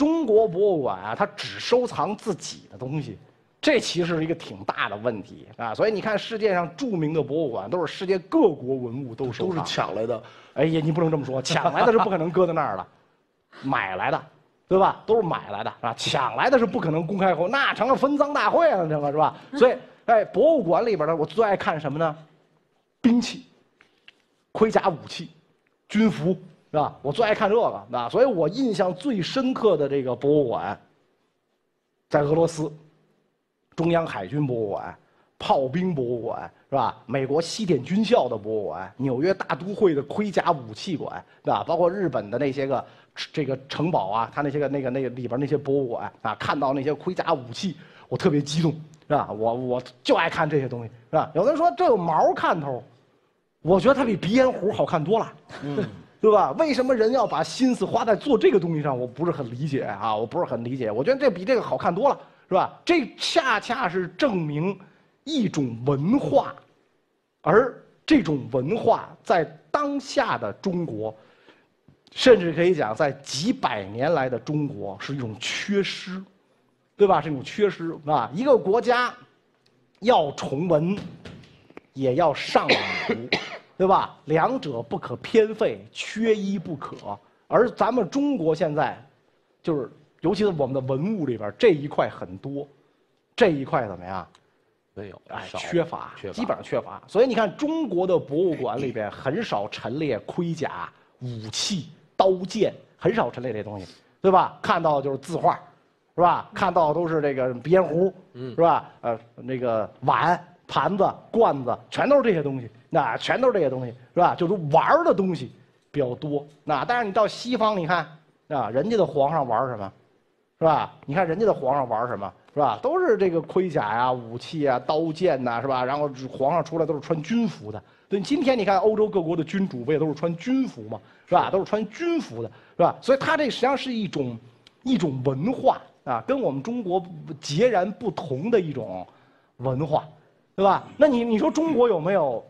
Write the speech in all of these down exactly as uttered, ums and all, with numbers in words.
中国博物馆啊，它只收藏自己的东西，这其实是一个挺大的问题啊。所以你看，世界上著名的博物馆都是世界各国文物都收藏， 都是抢来的。 哎呀，你不能这么说，抢来的是不可能搁在那儿的，买来的，对吧？都是买来的啊，抢来的是不可能公开后，那成了分赃大会了，这个是吧？所以，哎，博物馆里边呢，我最爱看什么呢？兵器、盔甲、武器、军服，是吧？我最爱看这个，啊，所以我印象最深刻的这个博物馆，在俄罗斯，中央海军博物馆。炮兵博物馆是吧？美国西点军校的博物馆，纽约大都会的盔甲武器馆，是吧？包括日本的那些个这个城堡啊，它那些个那个那个里边那些博物馆啊，看到那些盔甲武器，我特别激动，是吧？我我就爱看这些东西，是吧？有的人说这有毛看头，我觉得它比鼻烟壶好看多了，嗯，对吧？为什么人要把心思花在做这个东西上？我不是很理解啊，我不是很理解。我觉得这比这个好看多了，是吧？这恰恰是证明。一种文化，而这种文化在当下的中国，甚至可以讲在几百年来的中国是一种缺失，对吧？是一种缺失啊！一个国家要崇文，也要尚武，对吧？两者不可偏废，缺一不可。而咱们中国现在，就是尤其是我们的文物里边这一块很多，这一块怎么样？ 没有， 哎，缺乏， 缺乏， 基本上缺乏。所以你看，中国的博物馆里边很少陈列盔甲、武器、刀剑，很少陈列这东西，对吧？看到就是字画，是吧？看到都是这个鼻烟壶，嗯，是吧？呃，那个碗、盘子、罐子，全都是这些东西，那全都是这些东西，是吧？就是玩的东西比较多。那但是你到西方，你看啊，人家的皇上玩什么，是吧？你看人家的皇上玩什么？是吧？都是这个盔甲呀、武器啊、刀剑呐、啊，是吧？然后皇上出来都是穿军服的。对，今天你看欧洲各国的君主不也都是穿军服嘛，是吧？都是穿军服的，是吧？所以它这实际上是一种一种文化啊，跟我们中国截然不同的一种文化，对吧？那你你说中国有没有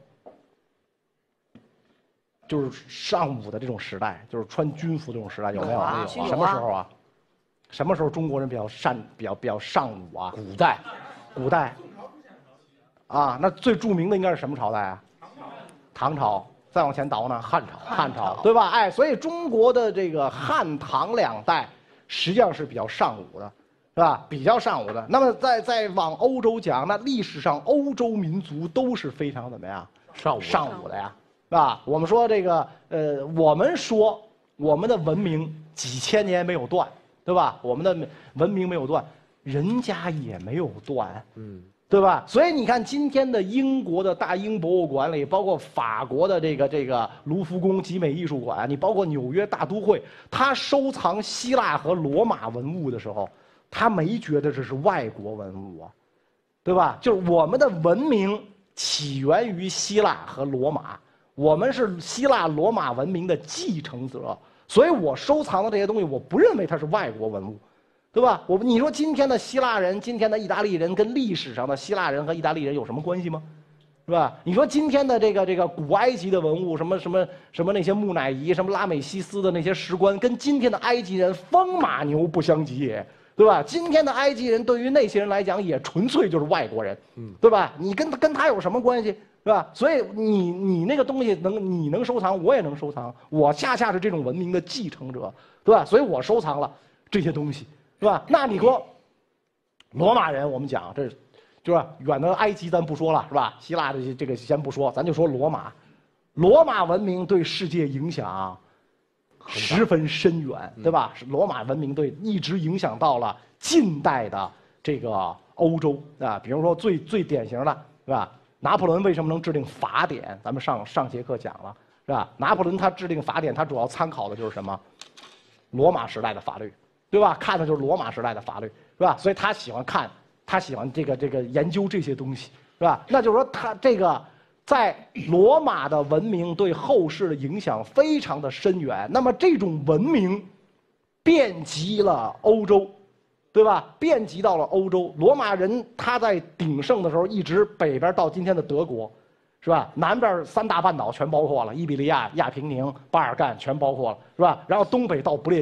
就是尚武的这种时代，就是穿军服这种时代有没有？ 有啊， 什么时候啊？什么时候中国人比较善、比较比较尚武啊？ 古代， 古代，啊，那最著名的应该是什么朝代啊？唐朝。再往前倒呢？汉朝。汉朝，对吧？哎，所以中国的这个汉唐两代实际上是比较尚武的，是吧？比较尚武的。那么再再往欧洲讲，那历史上欧洲民族都是非常怎么样？ 尚武尚武的呀，是吧？我们说这个，呃，我们说我们的文明几千年没有断。对吧？我们的文明没有断，人家也没有断，嗯，对吧？所以你看，今天的英国的大英博物馆里，包括法国的这个这个卢浮宫集美艺术馆，你包括纽约大都会，他收藏希腊和罗马文物的时候，他没觉得这是外国文物啊，对吧？就是我们的文明起源于希腊和罗马，我们是希腊罗马文明的继承者。所以我收藏的这些东西，我不认为它是外国文物，对吧？我你说今天的希腊人、今天的意大利人跟历史上的希腊人和意大利人有什么关系吗？是吧？你说今天的这个这个古埃及的文物，什么什么什么那些木乃伊，什么拉美西斯的那些石棺，跟今天的埃及人风马牛不相及也，对吧？今天的埃及人对于那些人来讲，也纯粹就是外国人，嗯，对吧？你跟跟他有什么关系？是吧？所以你你那个东西能你能收藏，我也能收藏。我恰恰是这种文明的继承者，对吧？所以我收藏了这些东西，是吧？那你说，罗马人我们讲这，就是远的埃及咱不说了，是吧？希腊的这个先不说，咱就说罗马，罗马文明对世界影响十分深远，对吧？是罗马文明对一直影响到了近代的这个欧洲啊。比如说最最典型的，是吧？拿破仑为什么能制定法典？咱们上上节课讲了，是吧？拿破仑他制定法典，他主要参考的就是什么？罗马时代的法律，对吧？看的就是罗马时代的法律，是吧？所以他喜欢看，他喜欢这个这个研究这些东西，是吧？那就是说，他这个在罗马的文明对后世的影响非常的深远。那么这种文明遍及了欧洲。对吧？遍及到了欧洲，罗马人他在鼎盛的时候，一直北边到今天的德国，是吧？南边三大半岛全包括了，伊比利亚、亚平宁、巴尔干全包括了，是吧？然后东北到不列颠，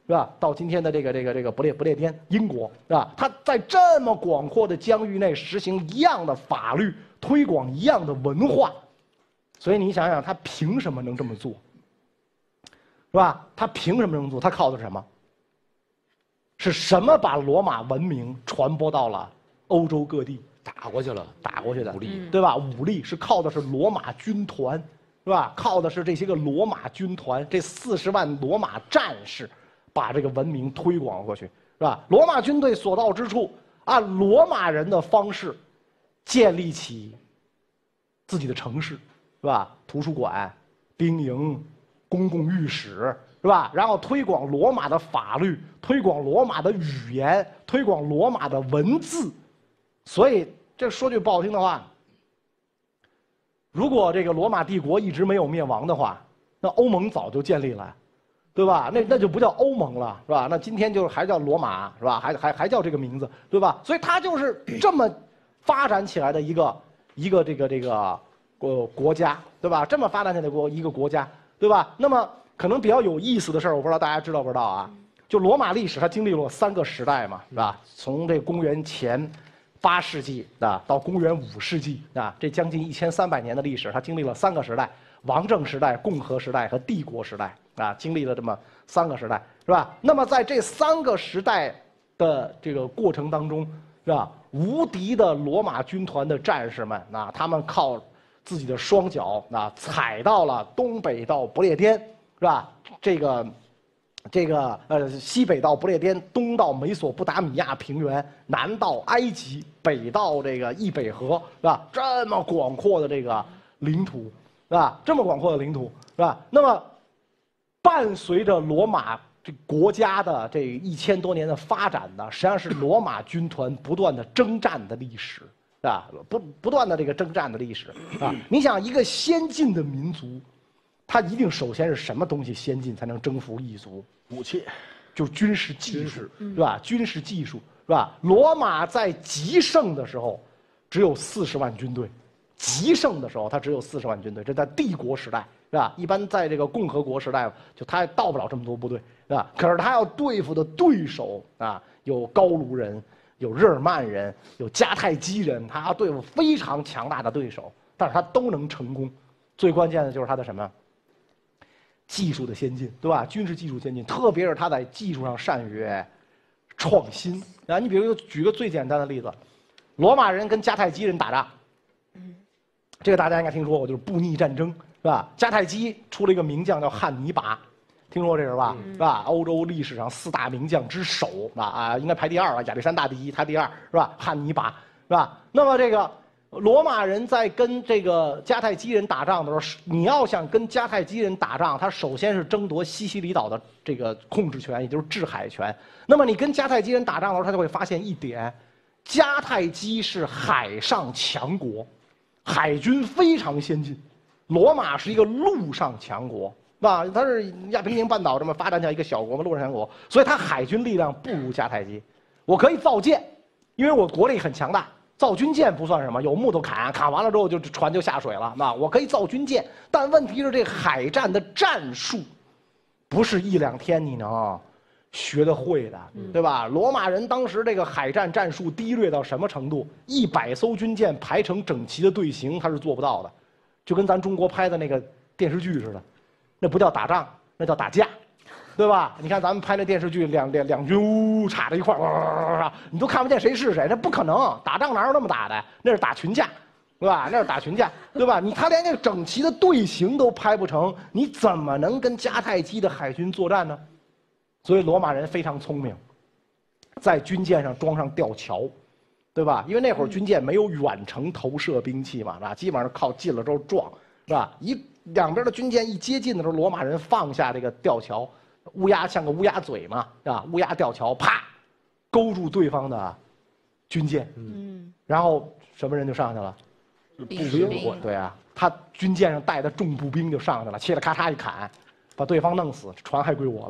是吧？到今天的这个这个这个不列不列颠，英国，是吧？他在这么广阔的疆域内实行一样的法律，推广一样的文化，所以你想想，他凭什么能这么做？是吧？他凭什么能做？他靠的是什么？是什么把罗马文明传播到了欧洲各地？ 打过去了， 打过去的武力， 对吧？武力是靠的是罗马军团，是吧？靠的是这些个罗马军团，这四十万罗马战士，把这个文明推广过去，是吧？罗马军队所到之处，按罗马人的方式，建立起自己的城市，是吧？图书馆、兵营、公共浴室，是吧？然后推广罗马的法律，推广罗马的语言，推广罗马的文字。所以，这说句不好听的话，如果这个罗马帝国一直没有灭亡的话，那欧盟早就建立了，对吧？那那就不叫欧盟了，是吧？那今天就是还叫罗马，是吧？还还还叫这个名字，对吧？所以它就是这么发展起来的一个一个这个这个国国家，对吧？这么发展起来的国一个国家，对吧？那么可能比较有意思的事儿，我不知道大家知道不知道啊？就罗马历史，它经历了三个时代嘛，是吧？从这公元前八世纪啊，到公元五世纪啊，这将近一千三百年的历史，它经历了三个时代：王政时代、共和时代和帝国时代啊，经历了这么三个时代，是吧？那么在这三个时代的这个过程当中，是吧？无敌的罗马军团的战士们啊，他们靠自己的双脚啊，踩到了东北到不列颠，是吧？这个。这个呃，西北到不列颠，东到美索不达米亚平原，南到埃及，北到这个易北河，是吧？这么广阔的这个领土，是吧？这么广阔的领土，是吧？那么，伴随着罗马这国家的这一千多年的发展呢，实际上是罗马军团不断的征战的历史，是吧？不不断的这个征战的历史啊！你想，一个先进的民族，它一定首先是什么东西先进才能征服异族？ 武器， 就是军事技术，是吧？军事技术是吧？罗马在极盛的时候，只有四十万军队，极盛的时候它只有四十万军队，这在帝国时代是吧？一般在这个共和国时代，就它到不了这么多部队，是吧？可是他要对付的对手啊，有高卢人，有日耳曼人，有迦太基人，他要对付非常强大的对手，但是他都能成功。最关键的就是他的什么？技术的先进，对吧？军事技术先进，特别是他在技术上善于创新啊。你比如举个最简单的例子，罗马人跟迦太基人打仗，这个大家应该听说过，就是布匿战争，是吧？迦太基出了一个名将叫汉尼拔，听说过这人吧？是吧？欧洲历史上四大名将之首啊啊，应该排第二啊，亚历山大第一，他第二，是吧？汉尼拔，是吧？那么这个。罗马人在跟这个迦太基人打仗的时候，你要想跟迦太基人打仗，他首先是争夺西西里岛的这个控制权，也就是制海权。那么你跟迦太基人打仗的时候，他就会发现一点：迦太基是海上强国，海军非常先进；罗马是一个陆上强国，是吧？它是亚平宁半岛这么发展起来一个小国嘛，陆上强国，所以它海军力量不如迦太基。我可以造舰，因为我国力很强大。造军舰不算什么，有木头砍，砍完了之后就船就下水了。那我可以造军舰，但问题是这海战的战术，不是一两天你能学得会的，对吧？罗马人当时这个海战战术低劣到什么程度？一百艘军舰排成整齐的队形，他是做不到的，就跟咱中国拍的那个电视剧似的，那不叫打仗，那叫打架。对吧？你看咱们拍那电视剧，两两两军呜插在一块儿，你都看不见谁是谁，那不可能。打仗哪有那么打的？那是打群架，对吧？那是打群架，对吧？你他连那个整齐的队形都拍不成，你怎么能跟迦太基的海军作战呢？所以罗马人非常聪明，在军舰上装上吊桥，对吧？因为那会儿军舰没有远程投射兵器嘛，是吧？基本上靠近了之后撞，是吧？一两边的军舰一接近的时候，罗马人放下这个吊桥。乌鸦像个乌鸦嘴嘛，是吧？乌鸦吊桥，啪，勾住对方的军舰，嗯，然后什么人就上去了？ 步兵。 对啊，他军舰上带的重步兵就上去了，嘁哩咔嚓一砍，把对方弄死，船还归我了。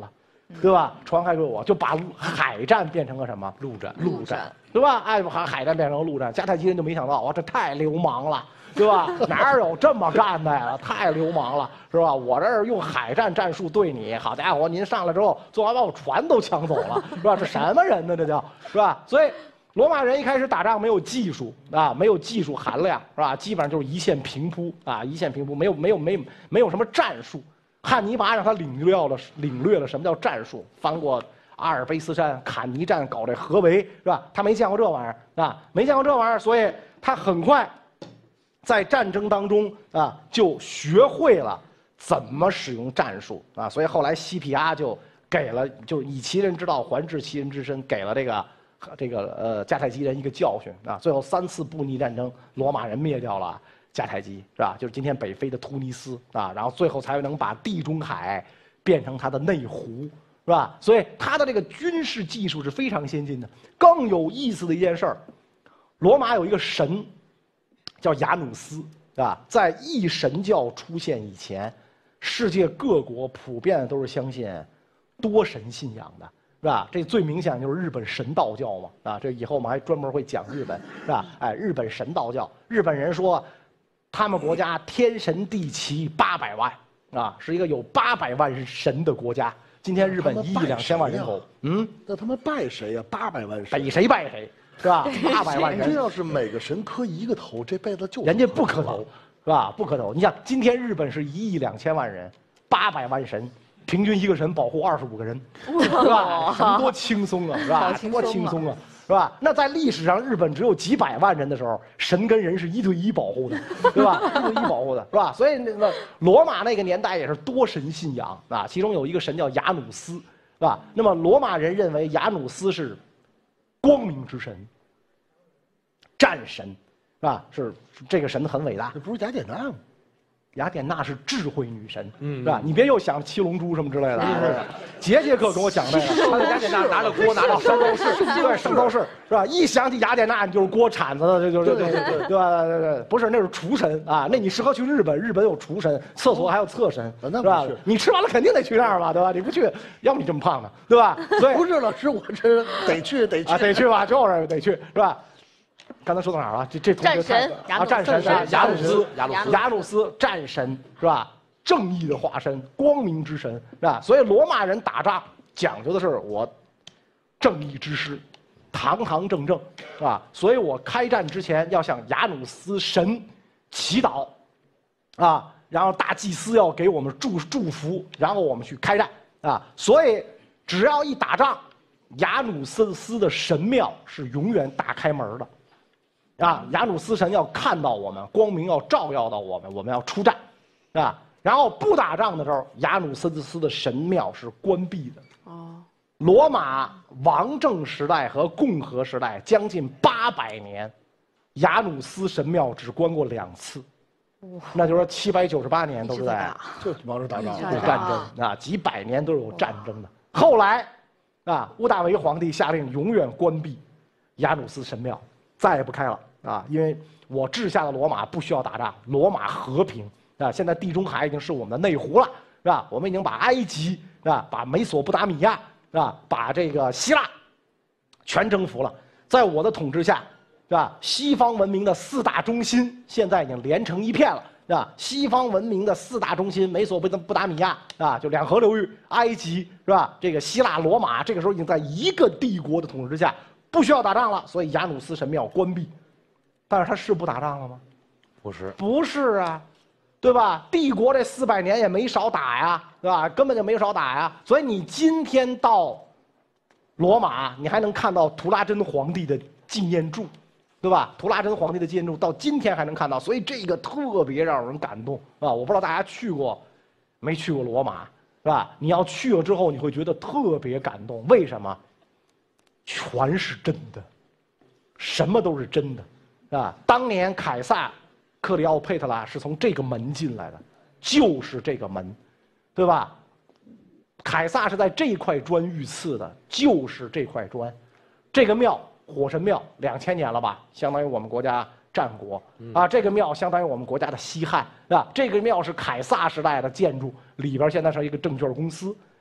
对吧？船开归我，就把海战变成了什么？陆战，陆战，对吧？哎，把海战变成了陆战。迦太基人就没想到，哇，这太流氓了。对吧？哪有这么干的呀？太流氓了，是吧？我这儿用海战战术对你，好家伙，您上来之后，做完把我船都抢走了，是吧？这什么人呢？这叫是吧？所以罗马人一开始打仗没有技术啊，没有技术含量，是吧？基本上就是一线平铺啊，一线平铺，没有没有没有没有什么战术。汉尼拔让他领略了领略了什么叫战术，翻过阿尔卑斯山，坎尼战，搞这合围，是吧？他没见过这玩意儿啊，没见过这玩意儿，所以他很快。在战争当中啊，就学会了怎么使用战术啊，所以后来西皮阿就给了，就以其人之道还治其人之身，给了这个这个呃迦太基人一个教训啊。最后三次布匿战争，罗马人灭掉了迦太基，是吧？就是今天北非的突尼斯啊，然后最后才能把地中海变成它的内湖，是吧？所以他的这个军事技术是非常先进的。更有意思的一件事儿，罗马有一个神。叫雅努斯啊，在一神教出现以前，世界各国普遍都是相信多神信仰的，是吧？这最明显就是日本神道教嘛，啊，这以后我们还专门会讲日本，是吧？哎，日本神道教，日本人说，他们国家天神地奇八百万啊，是一个有八百万神的国家。今天日本一亿两千万人口，嗯， 那他们拜谁呀？八百万神， 逮谁拜谁。是吧？八百万人， 这要是每个神磕一个头，这辈子就人家不磕头，是吧？不磕头。你想，今天日本是一亿两千万人，八百万神，平均一个神保护二十五个人，是吧？神多轻松啊，是吧？多轻松啊，是吧？那在历史上，日本只有几百万人的时候，神跟人是一对一保护的，对吧？一对一保护的，是吧？所以那个罗马那个年代也是多神信仰啊，其中有一个神叫雅努斯，是吧？那么罗马人认为雅努斯是。光明之神，战神，是吧？是这个神很伟大。 这不是雅典娜吗？ 雅典娜是智慧女神，嗯，是吧？你别又想七龙珠什么之类的。是节节课跟我讲这个，他在雅典娜拿着锅，拿着圣斗士，对，圣斗士是吧？一想起雅典娜，你就是锅铲子的，这就是对对对，对吧？对对，不是，那是厨神啊，那你适合去日本，日本有厨神，厕所还有厕神，是吧？你吃完了肯定得去那儿吧，对吧？你不去，要不你这么胖呢，对吧？所以不是老师，我这得去得去啊，得去吧，就是得去，是吧？刚才说到哪儿了？这这同学战神啊，战神是雅努斯，雅努斯，雅努斯战神是吧？正义的化身，光明之神是吧？所以罗马人打仗讲究的是我正义之师，堂堂正正是吧？所以我开战之前要向雅努斯神祈祷啊，然后大祭司要给我们祝祝福，然后我们去开战啊。所以只要一打仗，雅努斯斯的神庙是永远打开门的。啊，雅努斯神要看到我们，光明要照耀到我们，我们要出战，啊，然后不打仗的时候，雅努斯斯的神庙是关闭的。哦，罗马王政时代和共和时代将近八百年，雅努斯神庙只关过两次，那就是说七百九十八年都是在就忙着打仗、 有战争啊，几百年都是有战争的。后来，啊，屋大维皇帝下令永远关闭雅努斯神庙。再也不开了啊！因为我治下的罗马不需要打仗，罗马和平啊！现在地中海已经是我们的内湖了，是吧？我们已经把埃及啊，把美索不达米亚啊，把这个希腊全征服了。在我的统治下，是吧？西方文明的四大中心现在已经连成一片了，是吧？西方文明的四大中心，美索不达米亚啊，就两河流域，埃及是吧？这个希腊、罗马，这个时候已经在一个帝国的统治之下。不需要打仗了，所以雅努斯神庙关闭。但是他是不打仗了吗？ 不是， 不是啊，对吧？帝国这四百年也没少打呀，对吧？根本就没少打呀。所以你今天到罗马，你还能看到图拉真皇帝的纪念柱，对吧？图拉真皇帝的纪念柱到今天还能看到，所以这个特别让人感动啊！我不知道大家去过没去过罗马，是吧？你要去了之后，你会觉得特别感动。为什么？全是真的，什么都是真的，啊！当年凯撒、克里奥佩特拉是从这个门进来的，就是这个门，对吧？凯撒是在这块砖遇刺的，就是这块砖。这个庙，火神庙，两千年了吧，相当于我们国家战国啊。这个庙相当于我们国家的西汉，啊。这个庙是凯撒时代的建筑，里边现在是一个证券公司。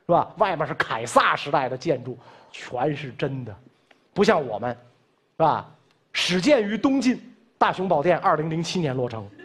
是吧？外面是凯撒时代的建筑，全是真的，不像我们，是吧？始建于东晋，大雄宝殿二零零七年落成，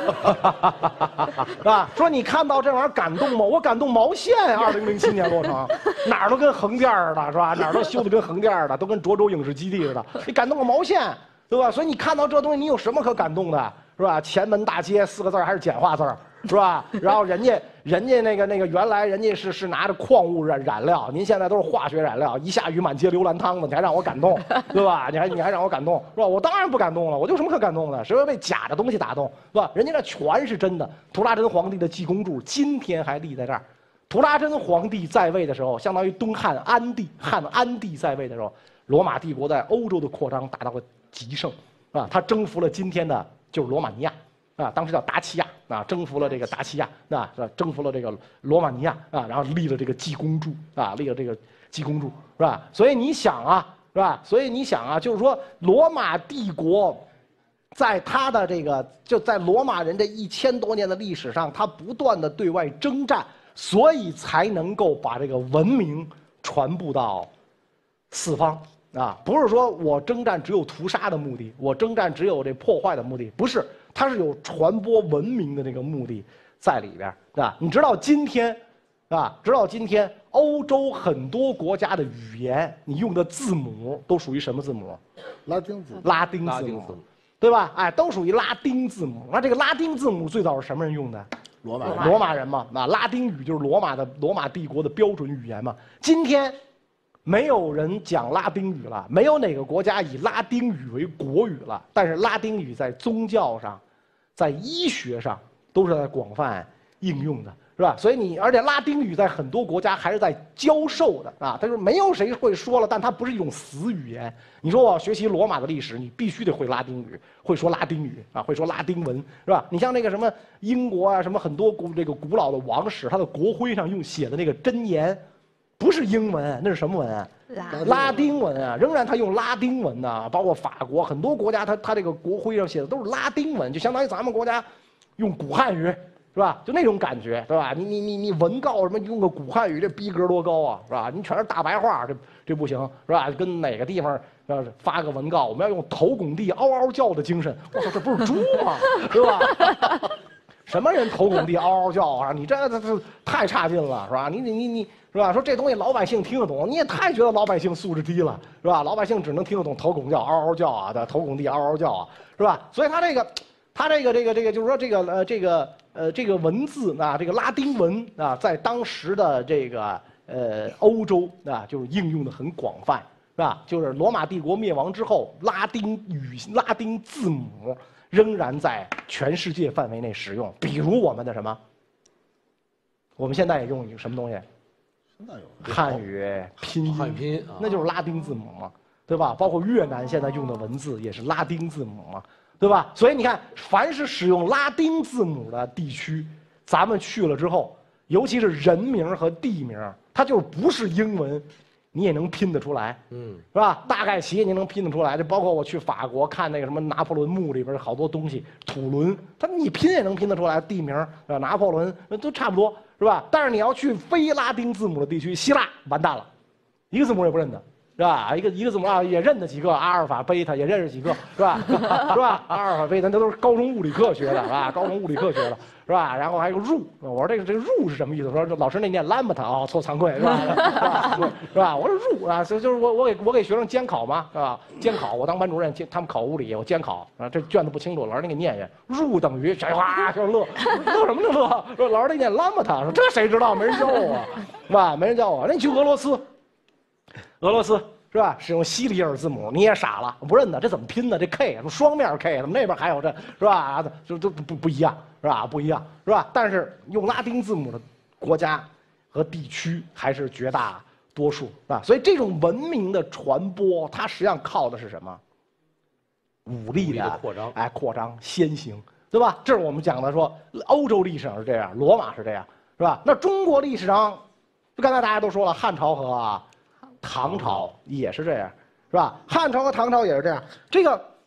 是吧？说你看到这玩意儿感动吗？我感动毛线，二零零七年落成，哪儿都跟横店似的，是吧？哪儿都修的跟横店似的，都跟涿州影视基地似的，你感动个毛线，对吧？所以你看到这东西，你有什么可感动的，是吧？前门大街四个字还是简化字儿。是吧？然后人家人家那个那个原来人家是是拿着矿物染染料，您现在都是化学染料，一下雨满街流兰汤子，你还让我感动，对吧？你还你还让我感动，是吧？我当然不感动了，我有什么可感动的？谁会被假的东西打动，是吧？人家这全是真的。图拉真皇帝的济公柱今天还立在这儿。图拉真皇帝在位的时候，相当于东汉安帝，汉安帝在位的时候，罗马帝国在欧洲的扩张达到了极盛，啊，他征服了今天的就是罗马尼亚。啊，当时叫达契亚啊，征服了这个达契亚，啊，征服了这个罗马尼亚啊，然后立了这个济公柱啊，立了这个济公柱，是吧？所以你想啊，是吧？所以你想啊，就是说罗马帝国，在他的这个就在罗马人这一千多年的历史上，他不断的对外征战，所以才能够把这个文明传布到四方。啊，不是说我征战只有屠杀的目的，我征战只有这破坏的目的，不是，它是有传播文明的这个目的在里边，对吧？你知道今天，啊，直到今天，欧洲很多国家的语言，你用的字母都属于什么字母？ 拉丁字， 拉丁字母，对吧？哎，都属于拉丁字母。那这个拉丁字母最早是什么人用的？ 罗马人， 罗马人嘛。那拉丁语就是罗马的罗马帝国的标准语言嘛。今天。没有人讲拉丁语了，没有哪个国家以拉丁语为国语了。但是拉丁语在宗教上，在医学上都是在广泛应用的，是吧？所以你而且拉丁语在很多国家还是在教授的啊，他说没有谁会说了，但它不是一种死语言。你说我要学习罗马的历史，你必须得会拉丁语，会说拉丁语啊，会说拉丁文，是吧？你像那个什么英国啊，什么很多古这个古老的王室，它的国徽上用写的那个箴言。不是英文，那是什么文啊？拉丁文啊，仍然他用拉丁文呢。包括法国很多国家，他他这个国徽上写的都是拉丁文，就相当于咱们国家用古汉语，是吧？就那种感觉，对吧？你你你你文告什么用个古汉语，这逼格多高啊，是吧？你全是大白话，这这不行，是吧？跟哪个地方要是发个文告，我们要用头拱地嗷嗷叫的精神，我操，这不是猪吗？对吧？什么人头拱地嗷嗷叫啊？你这这这太差劲了，是吧？你你你你。是吧？说这东西老百姓听得懂，你也太觉得老百姓素质低了，是吧？老百姓只能听得懂头拱叫、嗷嗷叫啊，的头拱地嗷嗷叫啊，是吧？所以他这个，他这个这个这个就是说这个呃这个呃这个文字啊，这个拉丁文啊，在当时的这个呃欧洲啊，就是应用的很广泛，是吧？就是罗马帝国灭亡之后，拉丁语、拉丁字母仍然在全世界范围内使用。比如我们的什么？我们现在也用什么东西？汉语拼音， 汉语拼音， 那就是拉丁字母嘛，对吧？包括越南现在用的文字也是拉丁字母嘛，对吧？所以你看，凡是使用拉丁字母的地区，咱们去了之后，尤其是人名和地名，它就是不是英文，你也能拼得出来，嗯，是吧？大概齐你能拼得出来，就包括我去法国看那个什么拿破仑墓里边好多东西，土伦，它你拼也能拼得出来，地名啊，拿破仑都差不多。是吧？但是你要去非拉丁字母的地区，希腊完蛋了，一个字母也不认得，是吧？一个一个字母啊也认得几个，阿尔法、贝塔也认识几个，是吧？是吧？阿尔法、贝塔那都是高中物理课学的，是吧？高中物理课学的，是吧？然后还有个入，我说这个这个入是什么意思？说老师那念兰姆塔啊，错惭愧，是吧？是吧？我说入啊，就就是我我给我给学生监考嘛，是吧？监考，我当班主任，他们考物理，我监考啊，这卷子不清楚，老师你给念念，入等于小哗就乐，乐什么就乐？说老师那念兰姆塔，说这谁知道？没人教我，是吧？没人教我。那你去俄罗斯，俄罗斯。是吧？使用西里尔字母，你也傻了，不认得，这怎么拼呢？这 K 什么双面 K，怎么那边还有这是吧？就都不不一样，是吧？不一样，是吧？但是用拉丁字母的国家和地区还是绝大多数，是吧？所以这种文明的传播，它实际上靠的是什么？武力的扩张， 哎，扩张先行，对吧？这是我们讲的说，欧洲历史上是这样，罗马是这样，是吧？那中国历史上，就刚才大家都说了，汉朝和、啊。唐朝也是这样，是吧？汉朝和唐朝也是这样。这个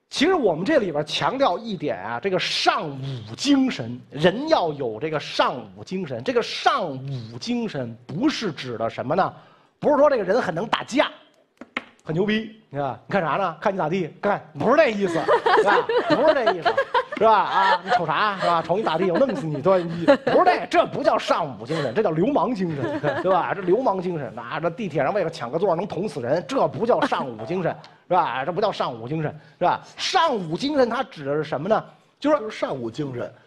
其实我们这里边强调一点啊，这个尚武精神，人要有这个尚武精神。这个尚武精神不是指的什么呢？不是说这个人很能打架，很牛逼，你看你看啥呢？看你咋地干，不是这意思，是吧？不是这意思，是吧？啊，你瞅啥是吧？瞅你咋地，我弄死你，对，你不是这，这不叫尚武精神，这叫流氓精神，对吧？这流氓精神啊，这地铁上为了抢个座能捅死人，这不叫尚武精神。是吧？这不叫尚武精神，是吧？尚武精神它指的是什么呢？就是就是上午精神。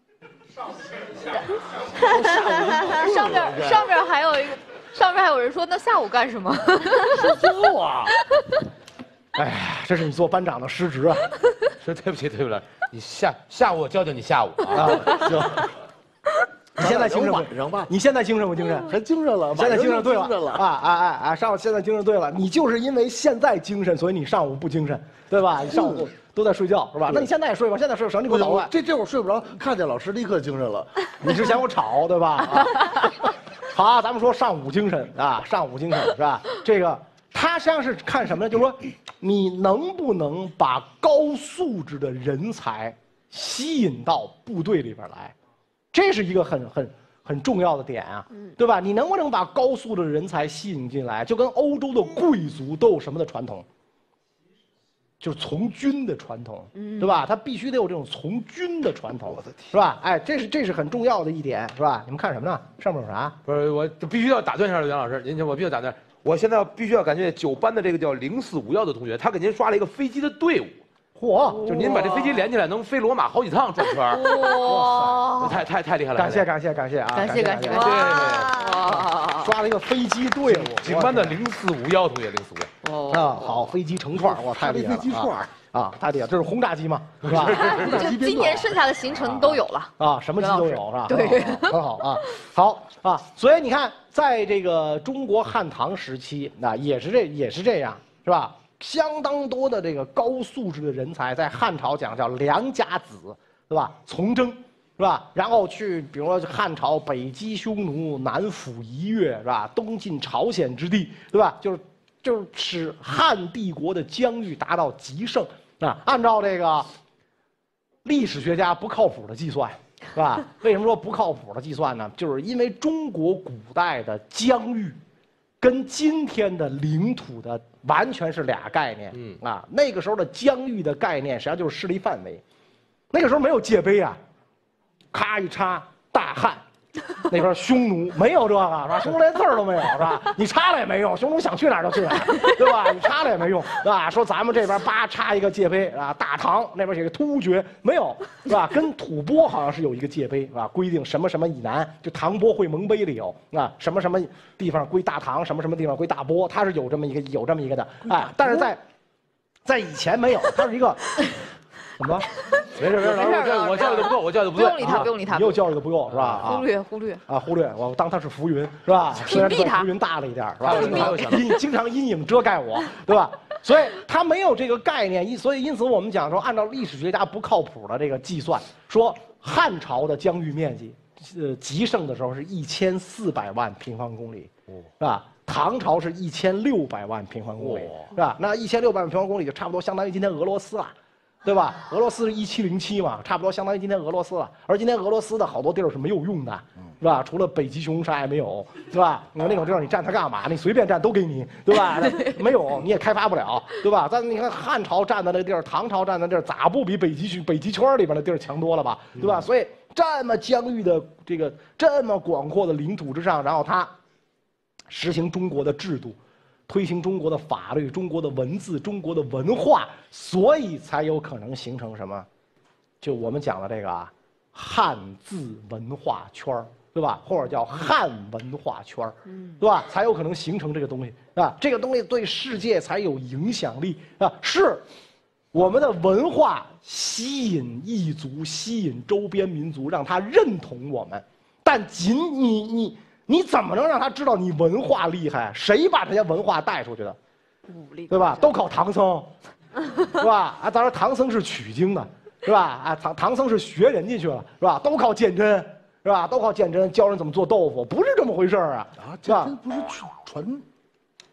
上面上面还有一个，上面还有人说，那下午干什么？ 睡觉啊！ 哎呀，这是你做班长的失职啊！ 说对不起，对不起，你下下午我教教你下午啊。 啊行，你现在精神不？ 晚上吧？ 你现在精神不精神？ 还精神了， 现在精神对了了了啊啊啊啊！上午现在精神对了，你就是因为现在精神，所以你上午不精神，对吧？你上午都在睡觉是吧？那你现在也睡吧，现在睡，省你给我捣乱。 这这会儿睡不着，看见老师立刻精神了。 你是嫌我吵对吧？啊好，咱们说上午精神啊，上午精神是吧？这个他实际上是看什么呢？就是说，你能不能把高素质的人才吸引到部队里边来？这是一个很很很重要的点啊，对吧？你能不能把高素质的人才吸引进来？就跟欧洲的贵族都有什么的传统？就是从军的传统，对吧？他必须得有这种从军的传统，是吧？哎，这是这是很重要的一点，是吧？你们看什么呢？上面有啥？ 不是，我必须要打断一下杨老师，您我必须要打断。我现在必须要感谢九班的这个叫零四五幺的同学，他给您刷了一个飞机的队伍。 嚯！ 就您把这飞机连起来，能飞罗马好几趟转圈儿。 哇！ 太太太厉害了！ 感谢感谢感谢啊！ 感谢感谢！ 对对对， 刷了一个飞机队伍， 警班的零四五幺同学，零四五幺。 啊，好，飞机成串，哇，太厉害了！ 飞机串啊，太厉害！这是轰炸机吗？是吧？ 就今年剩下的行程都有了啊，什么机都有是吧？ 对， 很好啊，好啊，所以你看，在这个中国汉唐时期，那也是这也是这样，是吧？相当多的这个高素质的人才，在汉朝讲叫良家子，对吧？从征，是吧？然后去，比如说汉朝北击匈奴，南抚夷越，是吧？东进朝鲜之地，对吧？就是就是使汉帝国的疆域达到极盛啊。按照这个历史学家不靠谱的计算，是吧？为什么说不靠谱的计算呢？就是因为中国古代的疆域跟今天的领土的完全是俩概念。嗯啊，那个时候的疆域的概念实际上就是势力范围，那个时候没有界碑啊，咔一插大汉。那边匈奴没有这个是吧？匈奴连字儿都没有是吧？你插了也没用，匈奴想去哪儿就去哪儿，对吧？你插了也没用，是吧？说咱们这边叭插一个界碑啊，大唐那边写个突厥没有，是吧？跟吐蕃好像是有一个界碑，是吧？规定什么什么以南，就唐波会盟碑里有啊，什么什么地方归大唐，什么什么地方归大波，它是有这么一个有这么一个的，哎，但是在在以前没有，它是一个。怎么了？ 没事没事，老师，我教育的不够，我教育的不对。 不用理他，不用理他。 你又教育的不够是吧？ 忽略忽略啊，忽略我当他是浮云是吧？ 屏蔽他， 浮云大了一点是吧？阴经常阴影遮盖我，对吧？所以他没有这个概念，因所以因此我们讲说，按照历史学家不靠谱的这个计算，说汉朝的疆域面积，呃，极盛的时候是一千四百万平方公里，是吧？唐朝是一千六百万平方公里，是吧？那一千六百万平方公里就差不多相当于今天俄罗斯了。对吧？俄罗斯是一七零七嘛，差不多相当于今天俄罗斯了。而今天俄罗斯的好多地儿是没有用的，是吧？除了北极熊啥也没有，对吧？你那种地方你占它干嘛？你随便占都给你，对吧？没有你也开发不了，对吧？但你看汉朝占的那地儿，唐朝占的地儿，咋不比北极熊北极圈里边的地儿强多了吧？对吧？所以这么疆域的这个这么广阔的领土之上，然后它实行中国的制度。推行中国的法律、中国的文字、中国的文化，所以才有可能形成什么？就我们讲的这个啊，汉字文化圈儿，对吧？或者叫汉文化圈儿，对吧？才有可能形成这个东西啊，这个东西对世界才有影响力啊。是我们的文化吸引异族、吸引周边民族，让他认同我们，但仅你你。你怎么能让他知道你文化厉害？谁把这些文化带出去的？ 武力， 对吧？都靠唐僧，是吧？啊，当然唐僧是取经的，是吧？啊，唐唐僧是学人家去了，是吧？都靠鉴真，是吧？都靠鉴真教人怎么做豆腐，不是这么回事儿啊！ 啊，鉴真不是传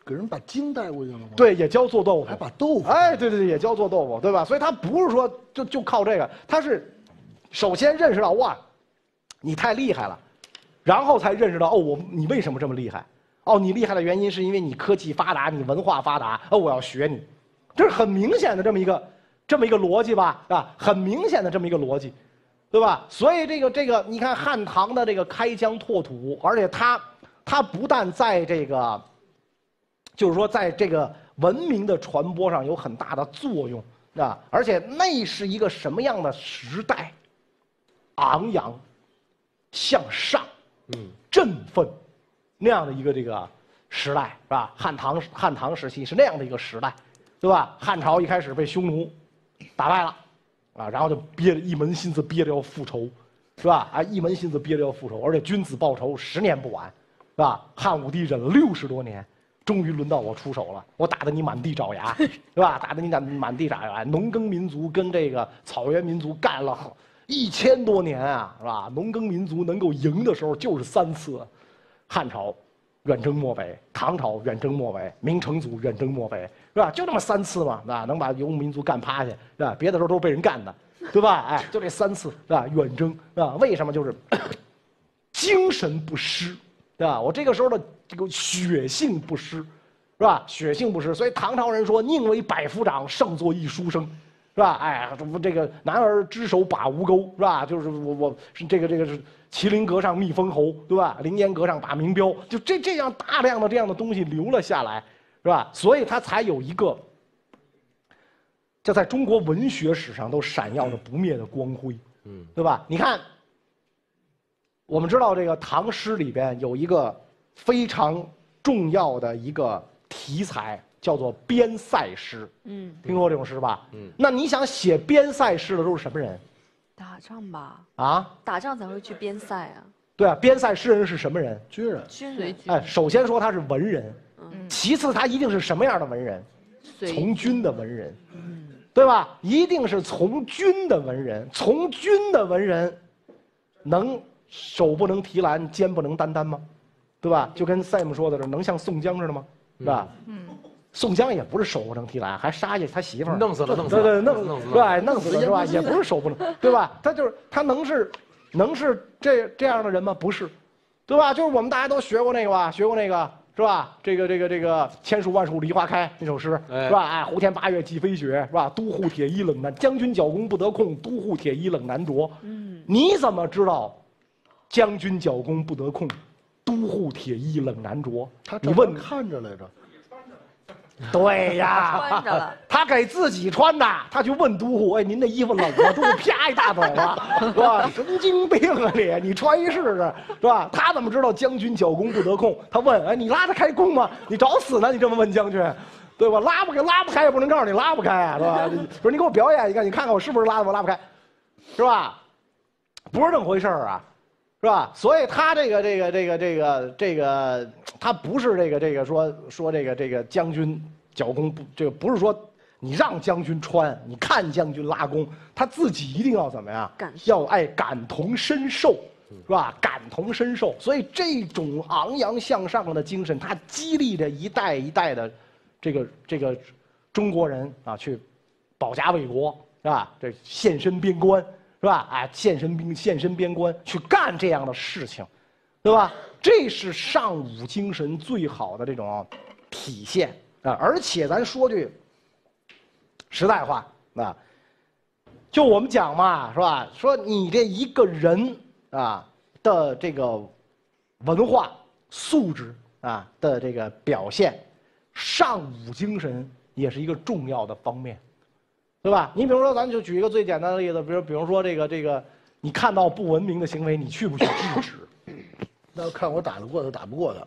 给人把筋带过去了吗？， 对，也教做豆腐， 还把豆腐。 哎，对对对，也教做豆腐，对吧？所以他不是说就就靠这个，他是首先认识到哇，你太厉害了，然后才认识到哦，我你为什么这么厉害？哦，你厉害的原因是因为你科技发达，你文化发达，哦，我要学你，这是很明显的这么一个这么一个逻辑吧？啊，很明显的这么一个逻辑，对吧？所以这个这个，你看汉唐的这个开疆拓土，而且他他不但在这个，就是说在这个文明的传播上有很大的作用啊，而且那是一个什么样的时代？昂扬、向上、 嗯， 振奋。那样的一个这个时代是吧？汉唐汉唐时期是那样的一个时代，对吧？汉朝一开始被匈奴打败了，啊，然后就憋着一门心思憋着要复仇，是吧？啊，一门心思憋着要复仇，而且君子报仇十年不晚，是吧？汉武帝忍了六十多年，终于轮到我出手了，我打得你满地找牙，是吧？打得你满满地找牙。农耕民族跟这个草原民族干了一千多年啊，是吧？农耕民族能够赢的时候就是三次。汉朝远征漠北，唐朝远征漠北，明成祖远征漠北，是吧？就这么三次嘛，啊，能把游牧民族干趴下，是吧？别的时候都是被人干的，对吧？哎，就这三次，是吧？远征，是吧？为什么？就是精神不失，对吧？我这个时候的这个血性不失，是吧？血性不失，所以唐朝人说宁为百夫长，胜作一书生。是吧？哎，这个男儿只手把吴钩，是吧？就是我我是这个这个是麒麟阁上蜜封侯，对吧？凌烟阁上把名标，就这这样大量的这样的东西留了下来，是吧？所以它才有一个，这在中国文学史上都闪耀着不灭的光辉，嗯，对吧？你看，我们知道这个唐诗里边有一个非常重要的一个题材。叫做边塞诗，嗯，听说过这种诗吧？嗯，那你想写边塞诗的都是什么人？ 打仗吧？ 啊， 打仗才会去边塞啊。 对啊，边塞诗人是什么人？ 军人。 军人。 哎，首先说他是文人，嗯，其次他一定是什么样的文人？从军的文人，嗯，对吧？一定是从军的文人，从军的文人，能手不能提篮，肩不能担担吗？对吧？就跟 Sam 说的是，能像宋江似的吗？是吧？嗯。宋江也不是手不能提篮，还杀下他媳妇儿， 弄死了，弄死了， 对对，弄弄死了， 对，弄死了是吧？也不是手不能，对吧？他就是他能是，能是这这样的人吗？不是，对吧？就是我们大家都学过那个吧，学过那个是吧？这个这个这个千树万树梨花开那首诗是吧？哎，胡天八月既飞雪是吧？都护铁衣冷难，将军角弓不得控，都护铁衣冷难着。嗯，你怎么知道将军角弓不得控，都护铁衣冷难着？ 他你问看着来着。 对呀， 穿着了， 他给自己穿的，他去问都护，哎，您这衣服冷吗？都护啪一大嘴巴，是吧？神经病啊你！你穿一试试，是吧？他怎么知道将军角弓不得控？他问，哎，你拉得开弓吗？你找死呢？你这么问将军，对吧？拉不开，拉不开也不能告诉你拉不开啊，是吧？不是你给我表演一个，你看看我是不是拉得我拉不开，是吧？不是这么回事儿啊。是吧？所以他这个这个这个这个这个，他不是这个这个说说这个这个将军角弓不，这个不是说你让将军穿，你看将军拉弓，他自己一定要怎么样？要爱感同身受，是吧？感同身受。所以这种昂扬向上的精神，它激励着一代一代的这个这个中国人啊，去保家卫国，是吧？这献身边关。是吧？哎，献身兵、献身边关，去干这样的事情，对吧？这是尚武精神最好的这种体现啊！而且咱说句实在话啊，就我们讲嘛，是吧？说你这一个人啊的这个文化素质啊的这个表现，尚武精神也是一个重要的方面。对吧？你比如说，咱就举一个最简单的例子，比如，比如说这个这个，你看到不文明的行为，你去不去制止？ 那要看我打得过他，打不过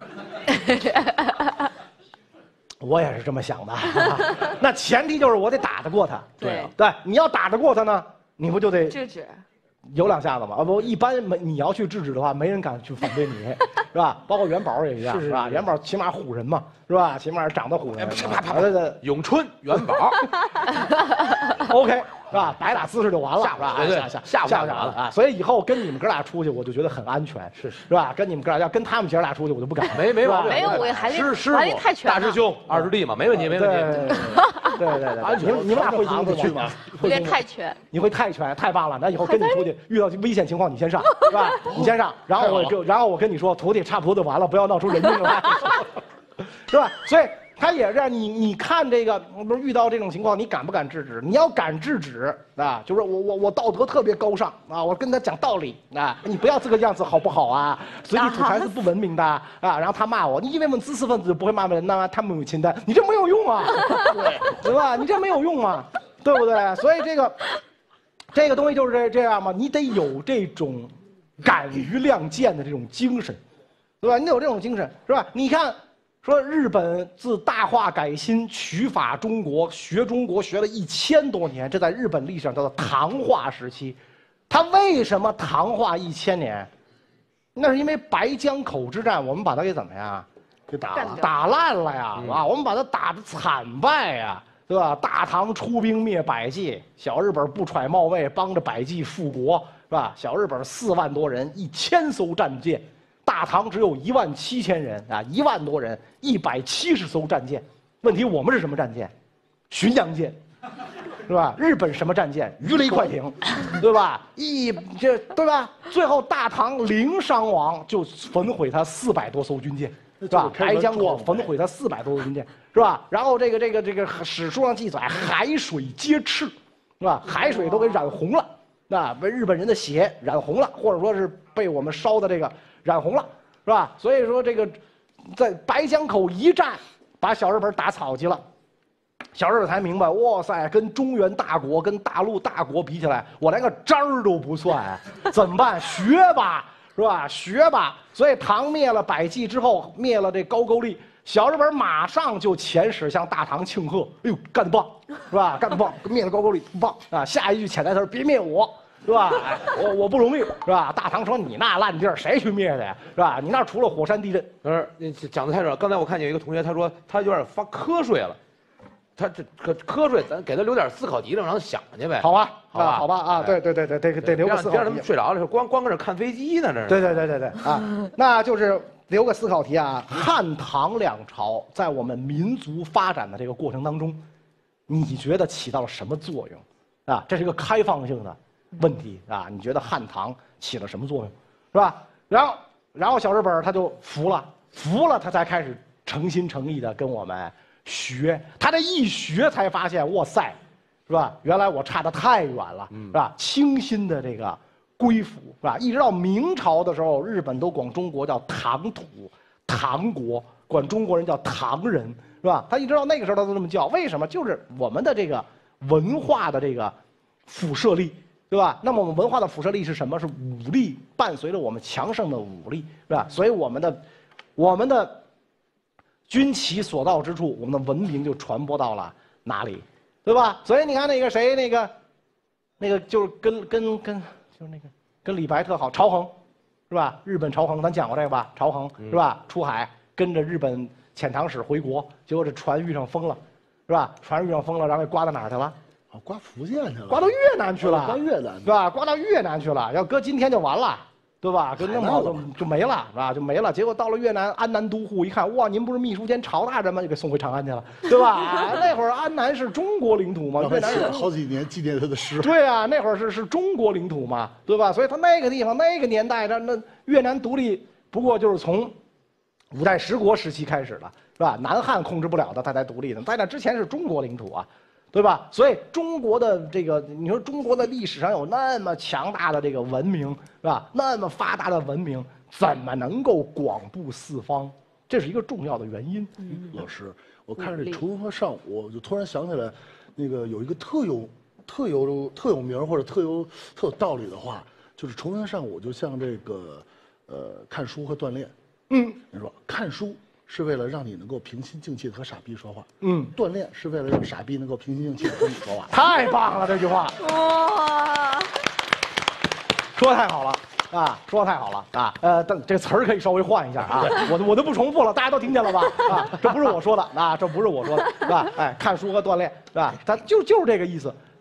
他。 我也是这么想的。那前提就是我得打得过他。 对对，你要打得过他呢，你不就得制止？ 有两下子嘛？啊不，一般没你要去制止的话，没人敢去反对你，是吧？包括元宝也一样，是吧？元宝起码唬人嘛，是吧？起码长得唬人。 啪啪啪！对对，咏春元宝。 OK， 是吧？摆打姿势就完了， 吓是吧？ 对对吓吓吓唬吓就完了啊！所以以后跟你们哥俩出去，我就觉得很安全， 是是是吧？跟你们哥俩要跟他们姐儿俩出去，我就不敢。 没没毛病， 没有我还得师师我还得傅泰拳呢大师兄二师弟嘛，没问题没问题。 对对对对，你们你们俩会功夫去吗？ 我练泰拳， 你会泰拳，太棒了！那以后跟你出去遇到危险情况，你先上，是吧？你先上，然后我就然后我跟你说，徒弟差不多就完了，不要闹出人命来，是吧？所以他也是你你看这个，不是遇到这种情况，你敢不敢制止？你要敢制止啊，就是我我我道德特别高尚啊，我跟他讲道理啊，你不要这个样子好不好啊？随地吐痰是不文明的啊！然后他骂我，你以为我们知识分子不会骂人吗？他们有清单，你这没有用啊，对对吧？你这没有用嘛，对不对？所以这个。这个东西就是这这样嘛，你得有这种敢于亮剑的这种精神，对吧？你得有这种精神，是吧？你看，说日本自大化改新、取法中国、学中国学了一千多年，这在日本历史上叫做唐化时期。它为什么唐化一千年？那是因为白江口之战，我们把它给怎么样？ 给打了。 打烂了呀！啊，我们把它打得惨败呀！对吧？大唐出兵灭百济，小日本不揣冒昧，帮着百济复国，是吧？小日本四万多人，一千艘战舰，大唐只有一万七千人啊，一万多人，一百七十艘战舰。问题我们是什么战舰？巡洋舰，是吧？日本什么战舰？鱼雷快艇，对吧？一这对吧？最后大唐零伤亡，就焚毁他四百多艘军舰。是吧？白江口焚毁他四百多个军舰，是吧？然后这个这个这个史书上记载，海水皆赤，是吧？海水都给染红了，那被日本人的血染红了，或者说是被我们烧的这个染红了，是吧？所以说这个在白江口一战，把小日本打草去了。小日本才明白，哇塞，跟中原大国、跟大陆大国比起来，我连个渣儿都不算，怎么办？学吧。是吧？学吧。所以唐灭了百济之后，灭了这高句丽，小日本马上就遣使向大唐庆贺。哎呦，干得棒，是吧？干得棒，灭了高句丽，棒啊！下一句潜台词：别灭我，是吧？哎、我我不容易，是吧？大唐说你那烂地儿谁去灭的呀？是吧？你那除了火山地震， 不是你讲的太少。刚才我看见有一个同学，他说他有点发瞌睡了。他这可瞌睡，咱给他留点思考题，让他想去呗。 好吧， 好吧， 好吧啊，对对对对，得得留个思考题， 别让他们睡着了，光光搁这看飞机呢，这是。 对对对对对啊，那就是留个思考题啊。汉唐两朝在我们民族发展的这个过程当中，你觉得起到了什么作用？啊，这是一个开放性的问题啊。你觉得汉唐起了什么作用，是吧？然后然后小日本他就服了，服了他才开始诚心诚意的跟我们。学他这一学才发现，哇塞，是吧？原来我差得太远了，是吧？清新的这个归服，是吧？一直到明朝的时候，日本都管中国叫唐土、唐国，管中国人叫唐人，是吧？他一直到那个时候他都这么叫，为什么？就是我们的这个文化的这个辐射力，对吧？那么我们文化的辐射力是什么？是武力，伴随着我们强盛的武力，是吧？所以我们的，我们的。军旗所到之处，我们的文明就传播到了哪里，对吧？所以你看那个谁，那个，那个就是跟跟跟，就是那个跟李白特好，曹衡，是吧？日本曹衡，咱讲过这个吧？曹衡是吧？出海跟着日本遣唐使回国，结果这船遇上风了，是吧？船遇上风了，然后给刮到哪儿去了？ 哦，刮福建去了， 刮到越南去了， 刮越南， 是吧？刮到越南去了，要搁今天就完了。对吧？就弄不好就就没了，是吧？就没了。结果到了越南安南都护一看，哇，您不是秘书监曹大人吗？就给送回长安去了，对吧？那会儿安南是中国领土嘛，越南写了好几年纪念他的诗。 对啊，那会儿是是中国领土嘛，对吧？所以他那个地方那个年代，那那越南独立不过就是从五代十国时期开始的，是吧？南汉控制不了的，他才独立的，在那之前是中国领土啊。对吧？所以中国的这个，你说中国的历史上有那么强大的这个文明，是吧？那么发达的文明，怎么能够广布四方？这是一个重要的原因。 嗯、老师，我看着这《重文上午》，我就突然想起来，那个有一个特有、特有、特有名或者特有、特有道理的话，就是《重文上午》就像这个，呃，看书和锻炼。嗯，你说看书。是为了让你能够平心静气的和傻逼说话，嗯，锻炼是为了让傻逼能够平心静气的和你说话。 太棒了，这句话， 哇， 说的太好了啊，说的太好了啊，呃，等这个词儿可以稍微换一下啊，我我就不重复了，大家都听见了吧？啊，这不是我说的啊，这不是我说的，是吧？哎，看书和锻炼，是吧？它就就是这个意思。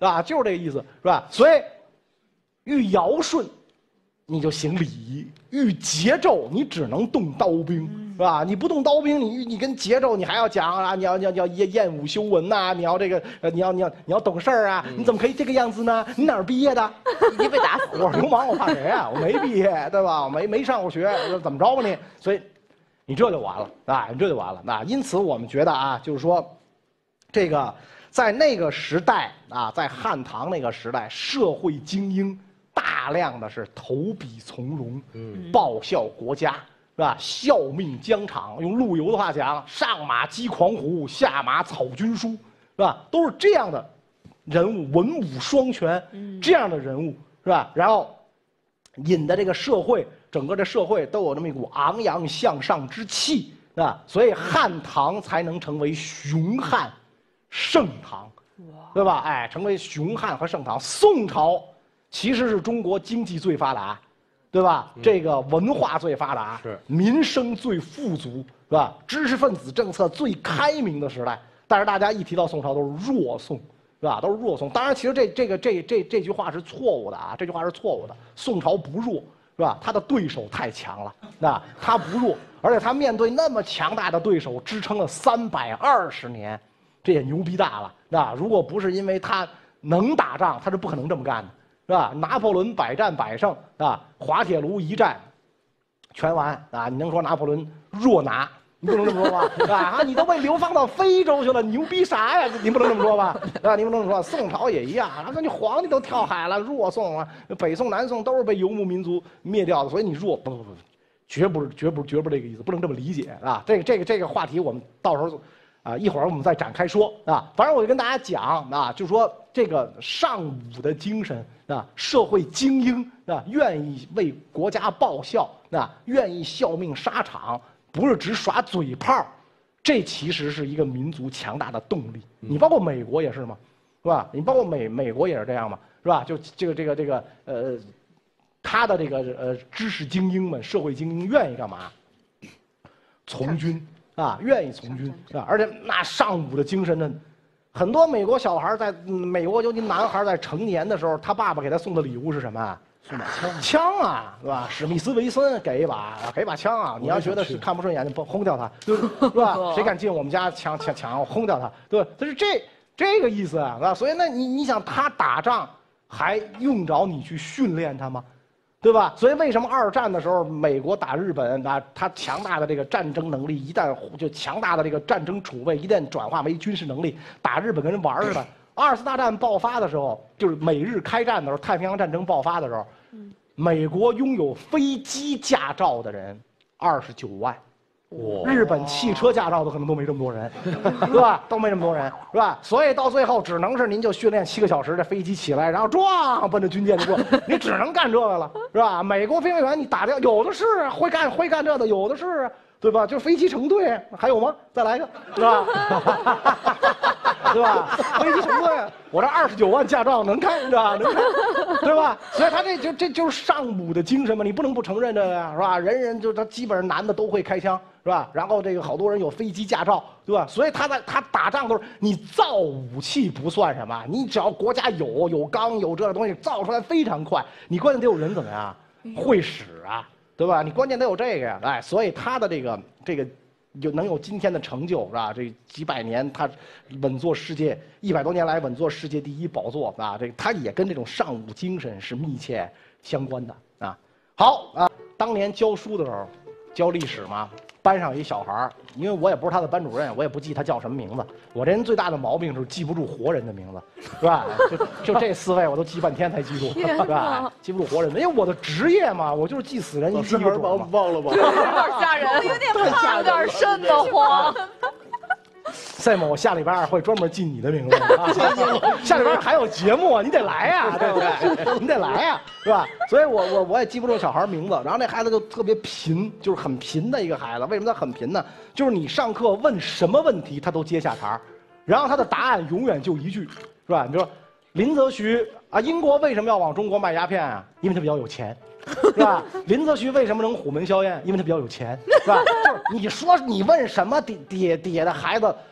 吧？就是这个意思，是吧？所以，欲尧舜，你就行礼仪；欲桀纣，你只能动刀兵，是吧？你不动刀兵，你你跟桀纣，你还要讲啊，你要你要你要厌厌武修文呐、啊，你要这个呃，你要你要你要懂事儿啊，你怎么可以这个样子呢？你哪儿毕业的？ 已经被打死了。 我是流氓，我怕谁啊？我没毕业，对吧？我没没上过学，怎么着吧你？所以。你这就完了啊！你这就完了啊！因此，我们觉得啊，就是说，这个在那个时代啊，在汉唐那个时代，社会精英大量的是投笔从戎，嗯，报效国家，是吧？效命疆场。用陆游的话讲，上马击狂虎，下马草军书，是吧？都是这样的人物，文武双全，这样的人物，是吧？然后引的这个社会。整个这社会都有这么一股昂扬向上之气啊，所以汉唐才能成为雄汉盛唐，对吧？哎，成为雄汉和盛唐。宋朝其实是中国经济最发达，对吧？嗯、这个文化最发达，是民生最富足，是吧？知识分子政策最开明的时代。但是大家一提到宋朝都是弱宋，是吧？都是弱宋。当然，其实这这个这这这句话是错误的啊，这句话是错误的。宋朝不弱。是吧？他的对手太强了，那他不弱，而且他面对那么强大的对手，支撑了三百二十年，这也牛逼大了。那如果不是因为他能打仗，他是不可能这么干的，是吧？拿破仑百战百胜啊，滑铁卢一战全完啊！你能说拿破仑弱拿？你不能这么说吧？啊，你都被流放到非洲去了，牛逼啥呀？你不能这么说吧？啊，你不能这么说。宋朝也一样，那你皇帝都跳海了，弱宋啊，北宋、南宋都是被游牧民族灭掉的，所以你弱不不不，绝不是绝不是绝不是这个意思，不能这么理解啊。这个这个这个话题我们到时候啊一会儿我们再展开说啊。反正我就跟大家讲啊，就说这个尚武的精神啊，社会精英啊，愿意为国家报效啊，愿意效命沙场。不是只耍嘴炮，这其实是一个民族强大的动力。你包括美国也是嘛，是吧？你包括美美国也是这样嘛，是吧？就这个这个这个呃，他的这个呃知识精英们、社会精英愿意干嘛？从军啊，愿意从军啊，而且那尚武的精神呢，很多美国小孩在美国尤其男孩在成年的时候，他爸爸给他送的礼物是什么？送把枪，枪啊，是吧？史密斯维森给一把，给把枪啊！你要觉得是看不顺眼，就轰掉他，是吧？谁敢进我们家抢抢抢，我轰掉他，对吧？他是这这个意思啊，是吧？所以那你你想他打仗还用着你去训练他吗？对吧？所以为什么二战的时候美国打日本啊，他强大的这个战争能力一旦就强大的这个战争储备一旦转化为军事能力，打日本跟人玩似的。二次大战爆发的时候，就是美日开战的时候，太平洋战争爆发的时候，嗯、美国拥有飞机驾照的人二十九万，哇！日本汽车驾照的可能都没这么多人，对吧？都没这么多人，是吧？所以到最后只能是您就训练七个小时，这飞机起来，然后撞奔着军舰就过，你只能干这个了，是吧？美国飞行员你打掉有的是啊，会干会干这的有的是啊。对吧？就飞机成队，还有吗？再来一个，是吧？对吧？飞机成队，我这二十九万驾照能开，是吧？能开，对吧？所以他这就这就是尚武的精神嘛，你不能不承认这个呀，是吧？人人就他基本上男的都会开枪，是吧？然后这个好多人有飞机驾照，对吧？所以他在他打仗都是你造武器不算什么，你只要国家有有钢有这个东西造出来非常快，你关键得有人怎么样会使啊。对吧？你关键得有这个呀，哎，所以他的这个这个就能有今天的成就，是吧？这几百年他稳坐世界一百多年来稳坐世界第一宝座啊，这他也跟这种尚武精神是密切相关的啊。好啊，当年教书的时候，教历史嘛，班上有一小孩儿，因为我也不是他的班主任，我也不记他叫什么名字。我这人最大的毛病是记不住活人的名字，是吧？就就这四位我都记半天才记住，是吧？记不住活人，因为我的职业嘛，我就是记死人一记一个准嘛。 忘了吧？ 有点吓人，有点怕，有点瘆得慌。 赛某，我下礼拜二会专门记你的名字啊！下礼拜二还有节目啊，你得来呀，对不对？你得来呀，是吧？所以我我我也记不住小孩名字，然后那孩子就特别贫，就是很贫的一个孩子。为什么他很贫呢？就是你上课问什么问题，他都接下茬，然后他的答案永远就一句，是吧？你比如说林则徐啊，英国为什么要往中国卖鸦片啊？因为他比较有钱。是吧？林则徐为什么能虎门销烟？因为他比较有钱，是吧？就是你说你问什么底底底下的孩子，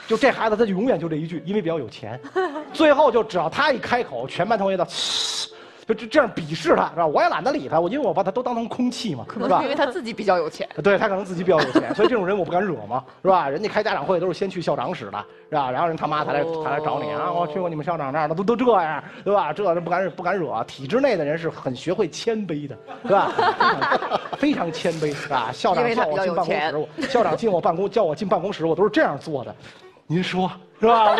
就这孩子他就永远就这一句，因为比较有钱。最后就只要他一开口，全班同学都就这这样鄙视他，是吧？我也懒得理他，我因为我把他都当成空气嘛， 可能是因为他自己比较有钱。 对他可能自己比较有钱，所以这种人我不敢惹嘛，是吧？人家开家长会都是先去校长室的，是吧？然后人他妈才来才来找你啊！我去过你们校长那儿的，都都这样，对吧？这人不敢不敢惹。体制内的人是很学会谦卑的，是吧？非常谦卑，是吧？校长叫我进办公室，我校长进我办公叫我进办公室，我都是这样做的。您说是吧？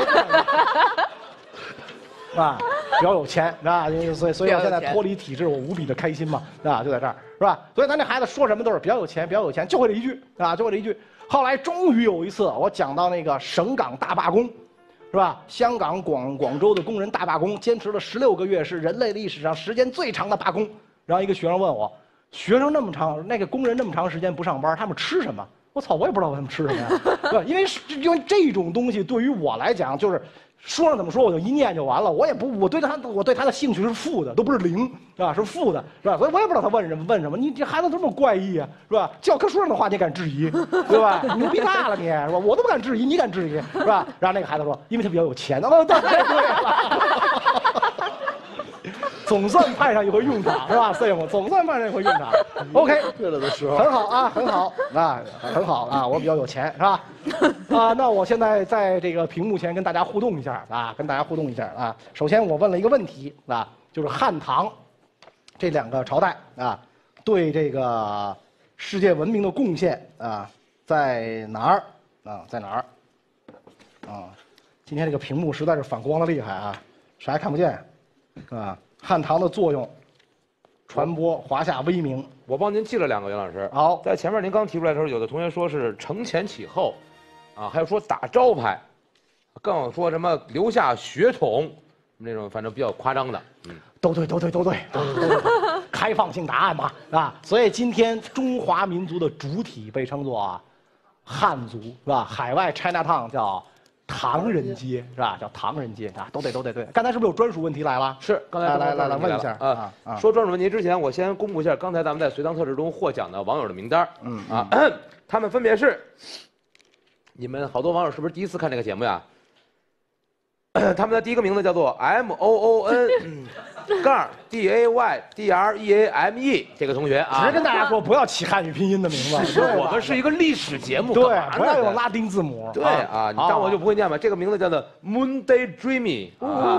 啊，比较有钱，是吧？所以所以我现在脱离体制，我无比的开心嘛，啊，就在这儿，是吧？所以咱这孩子说什么都是比较有钱，比较有钱，就会这一句，啊，就会这一句。后来终于有一次，我讲到那个省港大罢工，是吧？香港、广广州的工人大罢工，坚持了十六个月，是人类历史上时间最长的罢工。然后一个学生问我，学生那么长，那个工人那么长时间不上班，他们吃什么？我操，我也不知道他们吃什么呀，对吧？因为因为这种东西对于我来讲就是。说上怎么说，我就一念就完了。我也不，我对他，我对他的兴趣是负的，都不是零，是吧？是负的，是吧？所以我也不知道他问什么，问什么。你这孩子这么怪异啊，是吧？教科书上的话你敢质疑，对吧？你牛逼大了你，是吧？我都不敢质疑，你敢质疑，是吧？然后那个孩子说，因为他比较有钱。哦，对对了。总算派上一回用场，是吧？摄影，总算派上一回用场。OK， 对了的时候， 很好啊，很好啊，很好啊，我比较有钱，是吧？啊，那我现在在这个屏幕前跟大家互动一下啊，跟大家互动一下啊。首先我问了一个问题啊，就是汉唐这两个朝代啊，对这个世界文明的贡献啊，在哪儿啊？在哪儿？啊，今天这个屏幕实在是反光的厉害啊，啥也看不见啊。汉唐的作用，传播华夏威名。 我帮您记了两个，袁老师。 好， 在前面您刚提出来的时候，有的同学说是承前启后，啊，还有说打招牌，更有说什么留下血统，那种反正比较夸张的。嗯， 都对，都对，都对，都对，都对。开放性答案嘛，啊，所以今天中华民族的主体被称作啊汉族，是吧？海外 Chinatown 叫唐人街，是吧？叫唐人街啊，都得都得对。刚才是不是有专属问题来了？ 是，刚才来来来问一下啊啊。说专属问题之前，我先公布一下刚才咱们在随堂测试中获奖的网友的名单。嗯啊，他们分别是，你们好多网友是不是第一次看这个节目呀？他们的第一个名字叫做 M O O N 杠 D A Y D R E A M E 这个同学啊， 直接跟大家说不要起汉语拼音的名字， 是我们是一个历史节目， 对，不要用拉丁字母。 对啊，你当我就不会念吧？这个名字叫做 Moonday Dreamy 啊。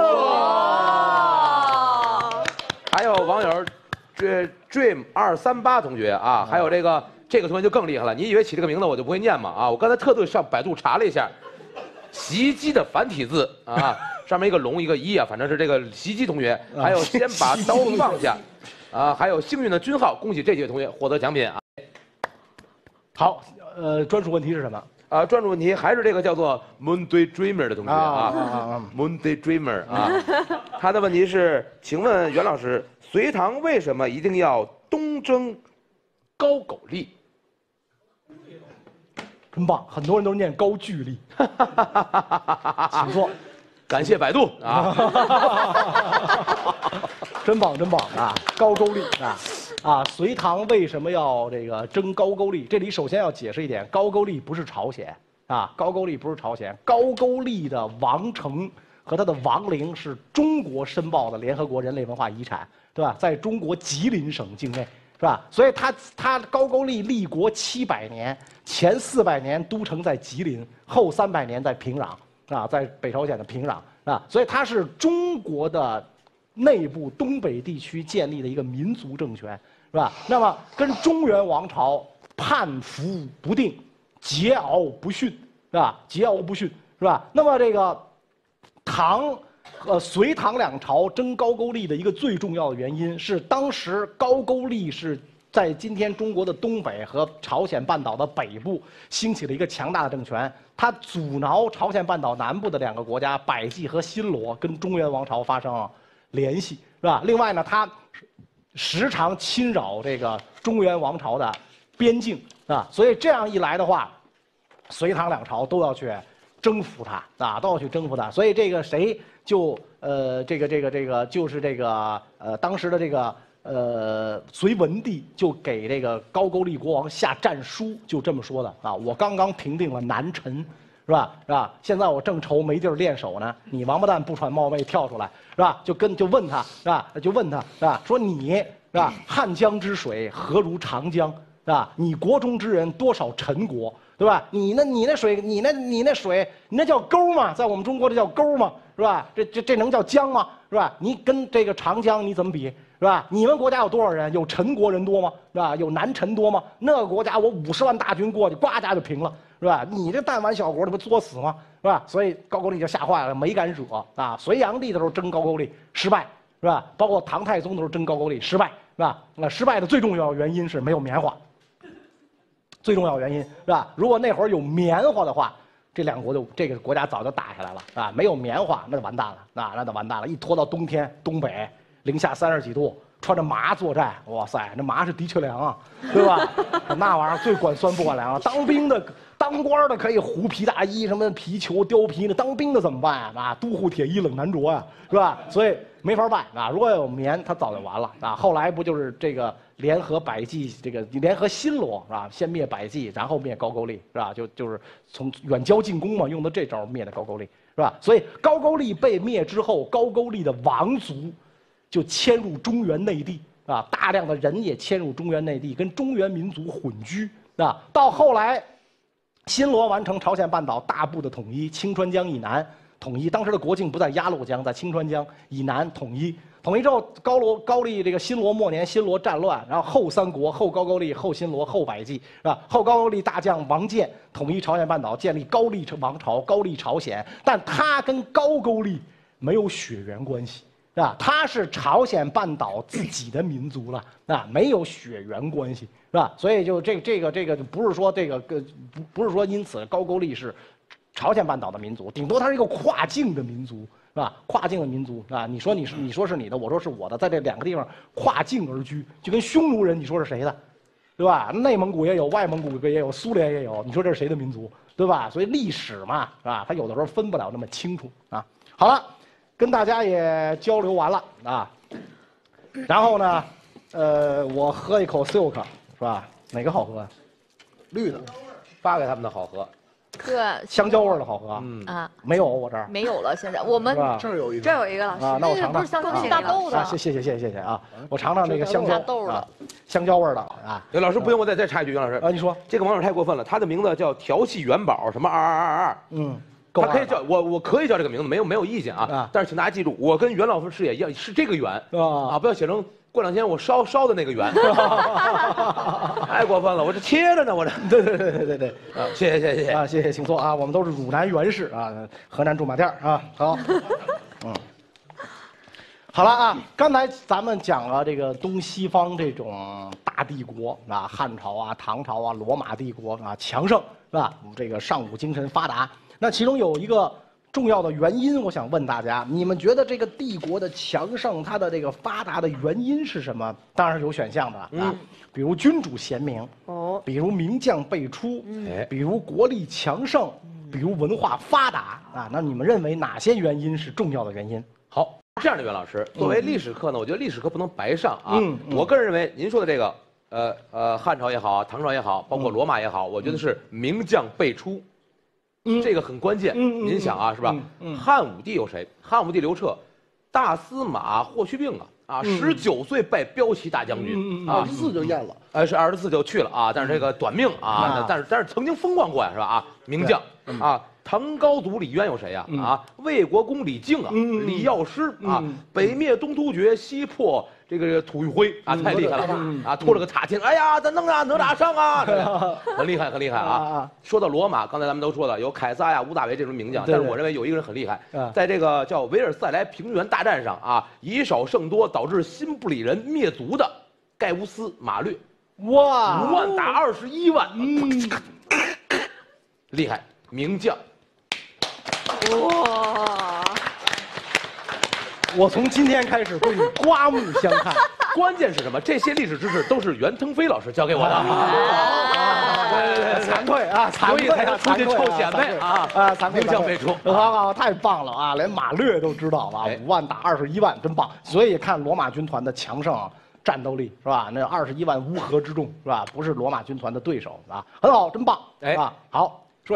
哟， 还有网友这 Dream 二三八同学啊，还有这个这个同学就更厉害了。你以为起这个名字我就不会念吗？啊，我刚才特地上百度查了一下。洗衣机的繁体字啊，上面一个龙一个一啊，反正是这个洗衣机同学。还有先把刀放下，啊，还有幸运的君浩，恭喜这几位同学获得奖品啊。 好，呃，专属问题是什么？ 啊，专属问题还是这个叫做 Moonday Dreamer 的同学啊 ，Moonday Dreamer 啊，他的问题是，请问袁老师，隋唐为什么一定要东征高句丽？ 真棒，很多人都念高句丽，请坐， 感谢百度啊， 真棒真棒啊，高句丽啊啊，隋唐为什么要这个征高句丽？这里首先要解释一点，高句丽不是朝鲜啊，高句丽不是朝鲜，高句丽的王城和它的王陵是中国申报的联合国人类文化遗产，对吧？在中国吉林省境内。是吧？所以它它高句丽立国七百年，前四百年都城在吉林，后三百年在平壤啊，在北朝鲜的平壤啊，所以它是中国的内部东北地区建立的一个民族政权，是吧？那么跟中原王朝叛服不定，桀骜不驯，是吧？桀骜不驯，是吧？那么这个唐。呃，隋唐两朝征高句丽的一个最重要的原因是，当时高句丽是在今天中国的东北和朝鲜半岛的北部兴起了一个强大的政权，它阻挠朝鲜半岛南部的两个国家百济和新罗跟中原王朝发生联系，是吧？另外呢，它时常侵扰这个中原王朝的边境啊，所以这样一来的话，隋唐两朝都要去征服它啊，都要去征服它，所以这个谁？就呃，这个这个这个就是这个呃，当时的这个呃隋文帝就给这个高句丽国王下战书，就这么说的啊。我刚刚平定了南陈， 是吧？是吧？现在我正愁没地儿练手呢，你王八蛋不传冒昧跳出来，是吧？就跟就问他，是吧？就问他，是吧？说你是吧？汉江之水何如长江，是吧？你国中之人多少陈国，对吧？你那你那水，你那你那水，你那叫沟吗？在我们中国这叫沟吗？是吧？这这这能叫江吗？是吧？你跟这个长江你怎么比？是吧？你们国家有多少人？有陈国人多吗？是吧？有南陈多吗？那个国家我五十万大军过去，呱家就平了，是吧？你这弹丸小国，这不作死吗？是吧？所以高句丽就吓坏了，没敢惹啊。隋炀帝的时候征高句丽失败，是吧？包括唐太宗的时候征高句丽失败，是吧？那失败的最重要的原因是没有棉花。最重要原因是吧？如果那会儿有棉花的话，这两国就这个国家早就打下来了啊！没有棉花，那就完蛋了啊！那就完蛋了。一拖到冬天，东北零下三十几度，穿着麻作战，哇塞，那麻是的确凉啊，对吧？那玩意儿最管酸不管凉啊！当兵的、当官的可以胡皮大衣、什么皮球、貂皮的，当兵的怎么办啊？啊，都护铁衣冷难着呀、啊，是吧？所以没法办啊！如果有棉，他早就完了啊！后来不就是这个联合百济，这个联合新罗是吧？先灭百济，然后灭高句丽是吧？就就是从远交近攻嘛，用的这招灭的高句丽是吧？所以高句丽被灭之后，高句丽的王族就迁入中原内地啊，大量的人也迁入中原内地，跟中原民族混居啊。到后来，新罗完成朝鲜半岛大部的统一，清川江以南统一，当时的国境不在鸭绿江，在清川江以南统一。统一之后，高罗高丽这个新罗末年，新罗战乱，然后后三国，后高句丽，后新罗，后百济，是吧？后高句丽大将王建统一朝鲜半岛，建立高丽王朝，高丽朝鲜，但他跟高句丽没有血缘关系。是吧？他是朝鲜半岛自己的民族了，啊，没有血缘关系，是吧？所以就这这个这个就不是说这个个不不是说因此高句丽是朝鲜半岛的民族，顶多它是一个跨境的民族，是吧？跨境的民族啊，你说你是你说是你的，我说是我的，在这两个地方跨境而居，就跟匈奴人，你说是谁的，对吧？内蒙古也有，外蒙古也有，苏联也有，你说这是谁的民族，对吧？所以历史嘛，是吧？它有的时候分不了那么清楚啊。好了。跟大家也交流完了啊，然后呢，呃，我喝一口 Silk 是吧？哪个好喝？ 绿的， 发给他们的好喝， 对， 香蕉味儿的好喝。 嗯啊， 没有我这儿没有了，现在我们这儿有一个， 这儿有一个老师， 啊，那我尝尝。 不是香蕉是大豆的啊，谢谢谢谢谢谢啊，我尝尝这个香蕉大豆的啊，香蕉味儿的啊。 刘老师不用，我再再插一句，袁老师啊，你说， 这个网友太过分了，他的名字叫调戏元宝什么二二二二， 嗯。 他可以叫我，我可以叫这个名字，没有没有意见啊。 啊但是请大家记住，我跟袁老师也一样，是这个袁啊啊，不要写成过两天我烧烧的那个袁，太过分了，我这贴着呢，我这。 对对对对对对。 啊，谢谢谢谢啊，谢谢，请坐啊，我们都是汝南袁氏啊，河南驻马店啊，好，嗯。好了啊，刚才咱们讲了这个东西方这种大帝国啊，汉朝啊、唐朝啊、罗马帝国啊强盛是吧？这个尚武精神发达。那其中有一个重要的原因，我想问大家，你们觉得这个帝国的强盛，它的这个发达的原因是什么？当然是有选项的啊，嗯、比如君主贤明，哦，比如名将辈出，嗯，比如国力强盛，比如文化发达啊。那你们认为哪些原因是重要的原因？ 好。这样的袁老师，作为历史课呢，我觉得历史课不能白上啊。 嗯嗯、 我个人认为，您说的这个，呃呃，汉朝也好，唐朝也好，包括罗马也好，嗯、我觉得是名将辈出，嗯，这个很关键。嗯、您想啊，是吧？嗯嗯、汉武帝有谁？汉武帝刘彻，大司马霍去病啊，啊，十九岁拜骠骑大将军， 二十四就验了， 哎，是二十四就去了啊，但是这个短命啊，但是但是曾经风光过呀，是吧？啊，名将啊。唐高祖李渊有谁呀？啊，魏国公李靖啊，李药师啊，北灭东突厥，西破这个吐谷浑啊，太厉害了啊！拖了个塔天，哎呀，咱弄啊，哪吒上啊，很厉害，很厉害啊！说到罗马，刚才咱们都说了，有凯撒呀、屋大维这种名将，但是我认为有一个人很厉害，在这个叫维尔赛莱平原大战上啊，以少胜多，导致新布里人灭族的盖乌斯·马略， 哇， 五万打二十一万，厉害，名将。 哇！ 我从今天开始对你刮目相看。 关键是什么？这些历史知识都是袁腾飞老师教给我的。 对对对，惭愧啊，惭愧， 所以才能出去臭显摆啊啊！惭愧， 名将辈出。 好好，太棒了啊！连马略都知道啊，五万打二十一万，真棒。所以看罗马军团的强盛啊，战斗力是吧？那二十一万乌合之众是吧？不是罗马军团的对手啊，很好，真棒，哎啊，好，说赢。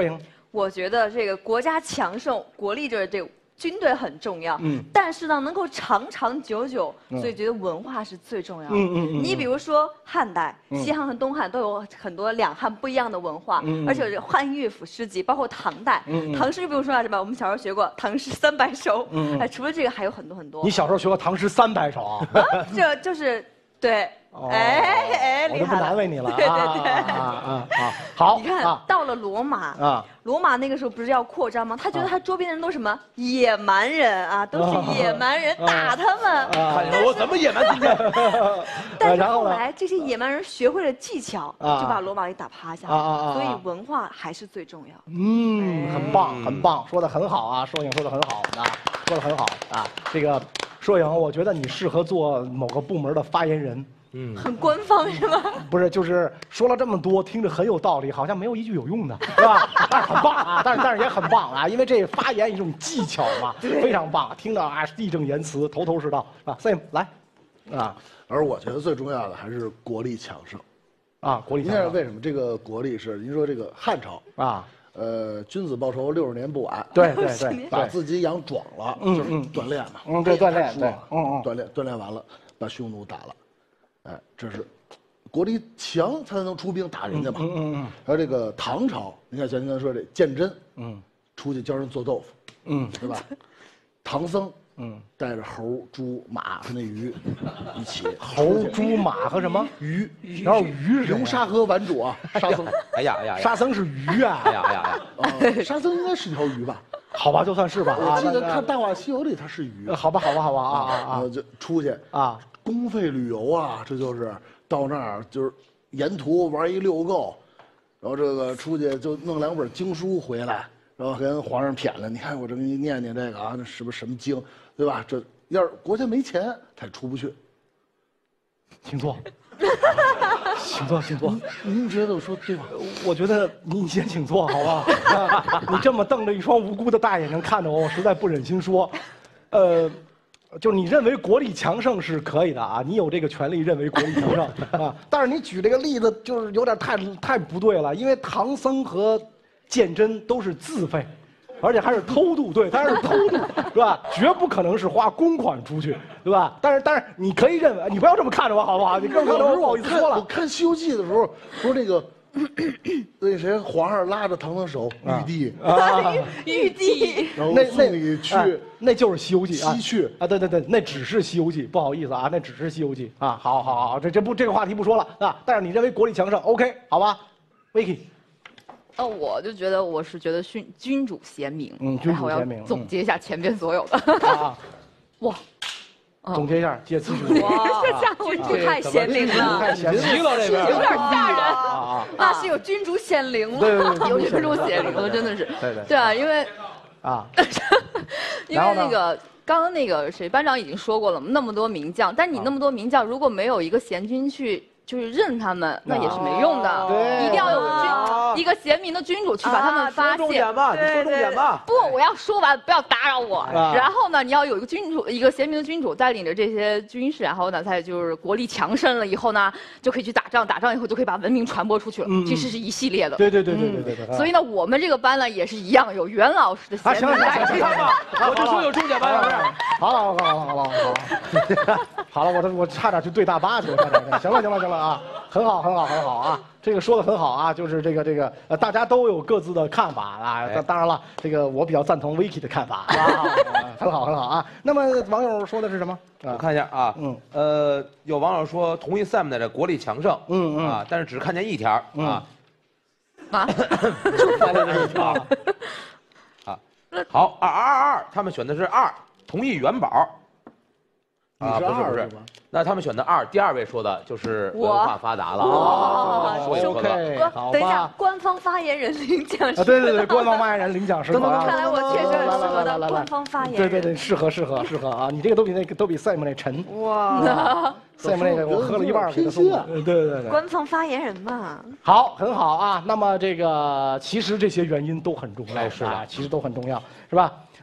我觉得这个国家强盛，国力就是这个军队很重要。 嗯。 但是呢，能够长长久久， 嗯所以觉得文化是最重要的。 嗯嗯嗯。 你比如说汉代、 嗯、 西汉和东汉都有很多两汉不一样的文化， 嗯嗯、 而且有汉乐府诗集，包括唐代， 嗯嗯、 唐诗不用说了是吧？我们小时候学过唐诗三百首。 嗯嗯。 哎，除了这个还有很多很多。 你小时候学过唐诗三百首啊？ 这就是对。 哦、 哎哎， 我就不难为你了。 对对对， 啊啊啊！好， 你看、啊、到了罗马啊，罗马那个时候不是要扩张吗？他觉得他周边的人都什么野蛮人啊，都是野蛮人，打他们。 看你说我怎么野蛮今天？ 但是后来这些野蛮人学会了技巧，就把罗马给打趴下了。所以文化还是最重要。 嗯，很棒，很棒，说的很好啊，摄影说的很好啊，说的很好啊。这个摄影，我觉得你适合做某个部门的发言人。 嗯，很官方是吗？ 不是，就是说了这么多，听着很有道理，好像没有一句有用的，是吧？但是很棒啊，但是但是也很棒啊，因为这发言一种技巧嘛，非常棒，听到啊义正言辞，头头是道啊。Sam 来，啊， 而我觉得最重要的还是国力强盛， 啊，国力强盛。 您看为什么这个国力是？您说这个汉朝啊，呃，君子报仇，六十年不晚。 对对对， 把自己养壮了，嗯嗯，锻炼嘛， 嗯，对，锻炼，对， 嗯嗯，锻炼锻炼完了，把匈奴打了。哎，这是国力强才能出兵打人家嘛。嗯嗯嗯。还有这个唐朝，你看像您刚才说这鉴真，嗯，出去教人做豆腐，嗯，对吧？唐僧，嗯，带着猴、猪、马和那鱼一起。 猴、猪、马和什么鱼？ 然后鱼是流沙河玩主啊，沙僧。 哎呀哎呀， 沙僧是鱼啊！ 哎呀哎呀哎呀，沙僧应该是条鱼吧？ 好吧，就算是吧。 我记得看《大话西游》里它是鱼。 好吧，好吧，好吧啊啊啊！ 就出去啊。公费旅游啊，这就是到那儿就是沿途玩一溜够，然后这个出去就弄两本经书回来，然后跟皇上谝了。你看我这给你念念这个啊，那是不是什么经，对吧？这要是国家没钱，他也出不去。 请坐，请坐，请坐。 您觉得我说对吗？ 我觉得您先请坐，好吧？你这么瞪着一双无辜的大眼睛看着我，我实在不忍心说，呃。就是你认为国力强盛是可以的啊，你有这个权利认为国力强盛啊，但是你举这个例子就是有点太太不对了，因为唐僧和鉴真都是自费，而且还是偷渡，对，他是偷渡，是吧？绝不可能是花公款出去，对吧？但是但是你可以认为，你不要这么看着我好不好？你更可能不好意思说了。 我看《西游记》的时候，说这个。那谁，皇上拉着唐僧手，玉帝啊，玉帝， 然后那里去， 那就是《西游记》啊， 西去啊，对对对，那只是《西游记》，不好意思啊，那只是《西游记》啊。好好好，这这不这个话题不说了啊。但是你认为国力强盛 ，OK， 好吧 ，Vicky。 呃，我就觉得我是觉得君君主贤明， 嗯，君主贤明。 总结一下前边所有的。 啊， 哇。 总结一下，接继续。 哇，这家伙君主太贤明了， 太贤明了，这边有点吓人啊！那是有君主显灵了， 对对对， 有君主显灵了，真的是。 对对。 对啊，因为啊， 因为那个刚刚那个谁班长已经说过了，那么多名将，但你那么多名将，如果没有一个贤君去就是认他们，那也是没用的。 对， 一定要有君一个贤明的君主去把他们发现。 重点吧，你说重点吧。 不，我要说完，不要打扰我。然后呢，你要有一个君主，一个贤明的君主带领着这些军士，然后呢，才就是国力强盛了以后呢，就可以去打仗，打仗以后就可以把文明传播出去了。其实是一系列的。 对对对对对对对。 所以呢，我们这个班呢也是一样，有袁老师的贤明。 行了行了行我就说有重点吧， 好了好了好了好了好了，好了，我这我差点去对大巴去了，行了行了行了啊，很好。很好很好啊，这个说的很好啊，就是这个这个呃，大家都有各自的看法啊。当当然了，这个我比较赞同 Vicky 的看法啊，很好很好啊。那么网友说的是什么？ 我看一下啊，嗯呃，有网友说同意 Sam 的这国力强盛，嗯嗯啊，但是只看见一条啊啊， 就看见这一条啊。好，二二二，他们选的是二，同意元宝。啊，不是不是，那他们选的二，第二位说的就是文化发达了啊。 说说，OK，好吧。 等一下，官方发言人领奖是。 啊，对对对，官方发言人领奖是。 看来我确实很适合的官方发言人。 对对对，适合适合适合啊！你这个都比那个都比 Sam 那沉。 哇 ，Sam 那个我喝了一半给他送的。对对对对。 官方发言人嘛。 好，很好啊。那么这个其实这些原因都很重要， 是啊， 其实都很重要，是吧？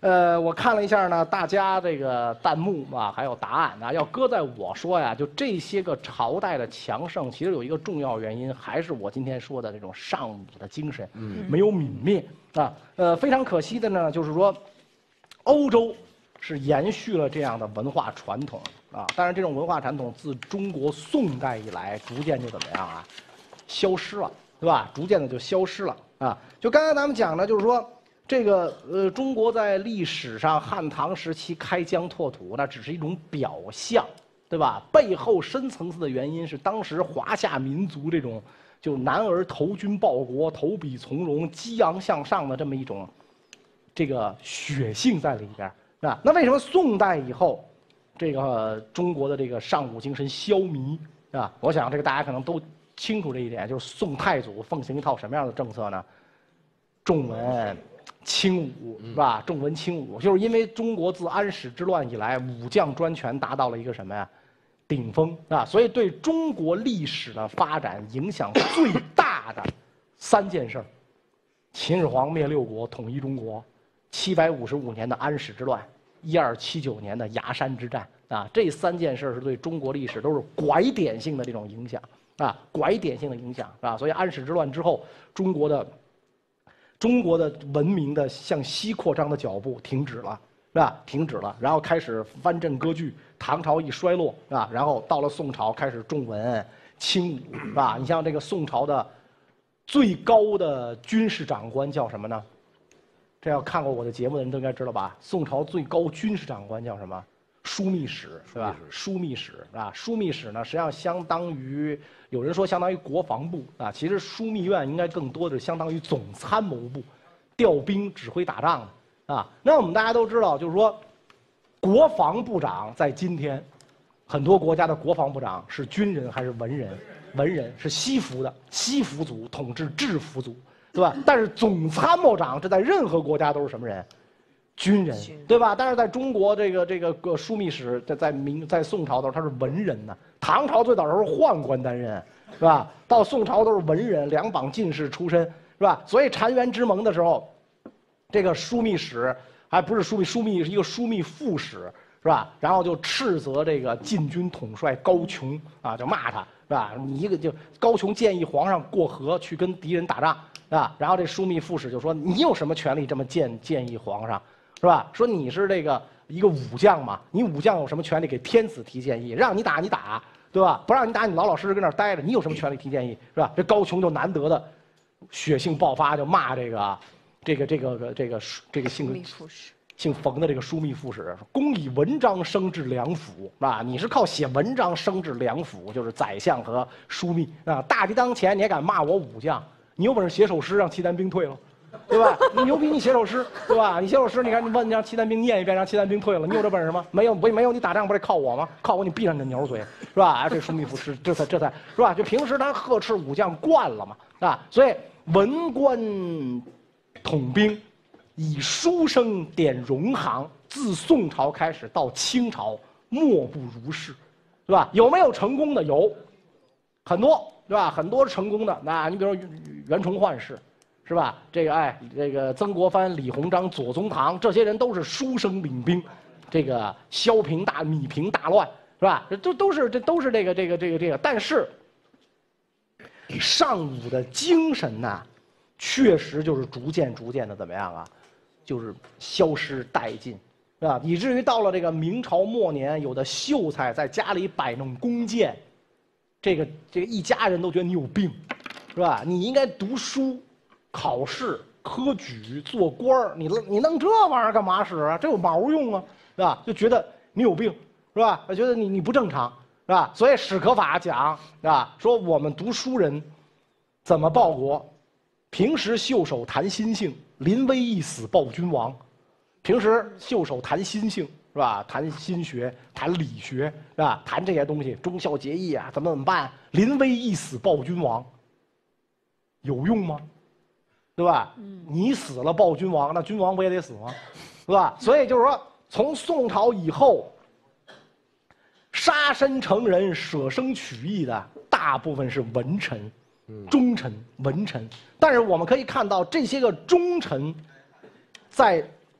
呃，我看了一下呢，大家这个弹幕啊，还有答案啊，要搁在我说呀，就这些个朝代的强盛，其实有一个重要原因，还是我今天说的这种尚武的精神，嗯，没有泯灭啊。呃，非常可惜的呢，就是说，欧洲是延续了这样的文化传统啊，但是这种文化传统自中国宋代以来，逐渐就怎么样啊，消失了，对吧？逐渐的就消失了啊。就刚才咱们讲的，就是说。这个呃，中国在历史上汉唐时期开疆拓土，那只是一种表象，对吧？背后深层次的原因是当时华夏民族这种就男儿投军报国、投笔从戎、激昂向上的这么一种这个血性在里边，是吧？那为什么宋代以后，这个中国的这个尚武精神消弭啊？我想这个大家可能都清楚这一点，就是宋太祖奉行一套什么样的政策呢？重文轻武，是吧？重文轻武，就是因为中国自安史之乱以来，武将专权达到了一个什么呀？顶峰啊！所以对中国历史的发展影响最大的三件事儿：秦始皇灭六国，统一中国；七百五十五年的安史之乱；一二七九年的崖山之战啊！这三件事是对中国历史都是拐点性的这种影响啊，拐点性的影响啊！所以安史之乱之后，中国的。中国的文明的向西扩张的脚步停止了，是吧？停止了，然后开始藩镇割据，唐朝一衰落，是吧？然后到了宋朝开始重文轻武，是吧？你像这个宋朝的最高的军事长官叫什么呢？这要看过我的节目的人都应该知道吧？宋朝最高军事长官叫什么？枢密使，是吧？枢密使啊，枢密使呢，实际上相当于有人说相当于国防部啊，其实枢密院应该更多的相当于总参谋部，调兵指挥打仗的啊。那我们大家都知道，就是说，国防部长在今天，很多国家的国防部长是军人还是文人？文人是西服的，西服族统治制服族，对吧？但是总参谋长这在任何国家都是什么人？军人，对吧？但是在中国，这个这个个枢密使在在明在宋朝的时候他是文人呢。唐朝最早的时候是宦官担任，是吧？到宋朝都是文人，两榜进士出身，是吧？所以澶渊之盟的时候，这个枢密使还不是枢密，枢密是一个枢密副使，是吧？然后就斥责这个禁军统帅高琼啊，就骂他，是吧？你一个就高琼建议皇上过河去跟敌人打仗，啊，然后这枢密副使就说：“你有什么权利这么建建议皇上？”是吧？说你是这个一个武将嘛，你武将有什么权利给天子提建议？让你打你打，对吧？不让你打，你老老实实跟那儿待着，你有什么权利提建议？是吧？这高琼就难得的血性爆发，就骂这个这个这个这个这个姓姓冯的这个枢密副使，公以文章升至两府，是吧？你是靠写文章升至两府，就是宰相和枢密啊。大敌当前，你还敢骂我武将？你有本事写首诗让契丹兵退了。对吧？你牛逼，你写首诗，对吧？你写首诗，你看你问，你让契丹兵念一遍，让契丹兵退了，你有这本事吗？没有，不没有，你打仗不得靠我吗？靠我，你闭上你的鸟嘴，是吧？哎，这枢密副使这才这才是吧？就平时他呵斥武将惯了嘛，啊，所以文官统兵，以书生点戎行，自宋朝开始到清朝，莫不如是，是吧？有没有成功的？有，很多，对吧？很多成功的，那你比如说袁崇焕是。是吧？这个哎，这个曾国藩、李鸿章、左宗棠，这些人都是书生领兵，这个削平大米平大乱，是吧？这都都是这都是这个这个这个这个。但是尚武的精神呢，确实就是逐渐逐渐的怎么样啊？就是消失殆尽，是吧？以至于到了这个明朝末年，有的秀才在家里摆弄弓箭，这个这个一家人都觉得你有病，是吧？你应该读书。考试、科举、做官儿，你你弄这玩意儿干嘛使啊？这有毛用啊，是吧？就觉得你有病，是吧？觉得你你不正常，是吧？所以史可法讲，是吧？说我们读书人怎么报国？平时袖手谈心性，临危一死报君王。平时袖手谈心性，是吧？谈心学，谈理学，是吧？谈这些东西，忠孝节义啊，怎么怎么办？临危一死报君王，有用吗？对吧？你死了报君王，那君王不也得死吗？是吧？所以就是说，从宋朝以后，杀身成仁、舍生取义的大部分是文臣、忠臣、文臣。但是我们可以看到，这些个忠臣，在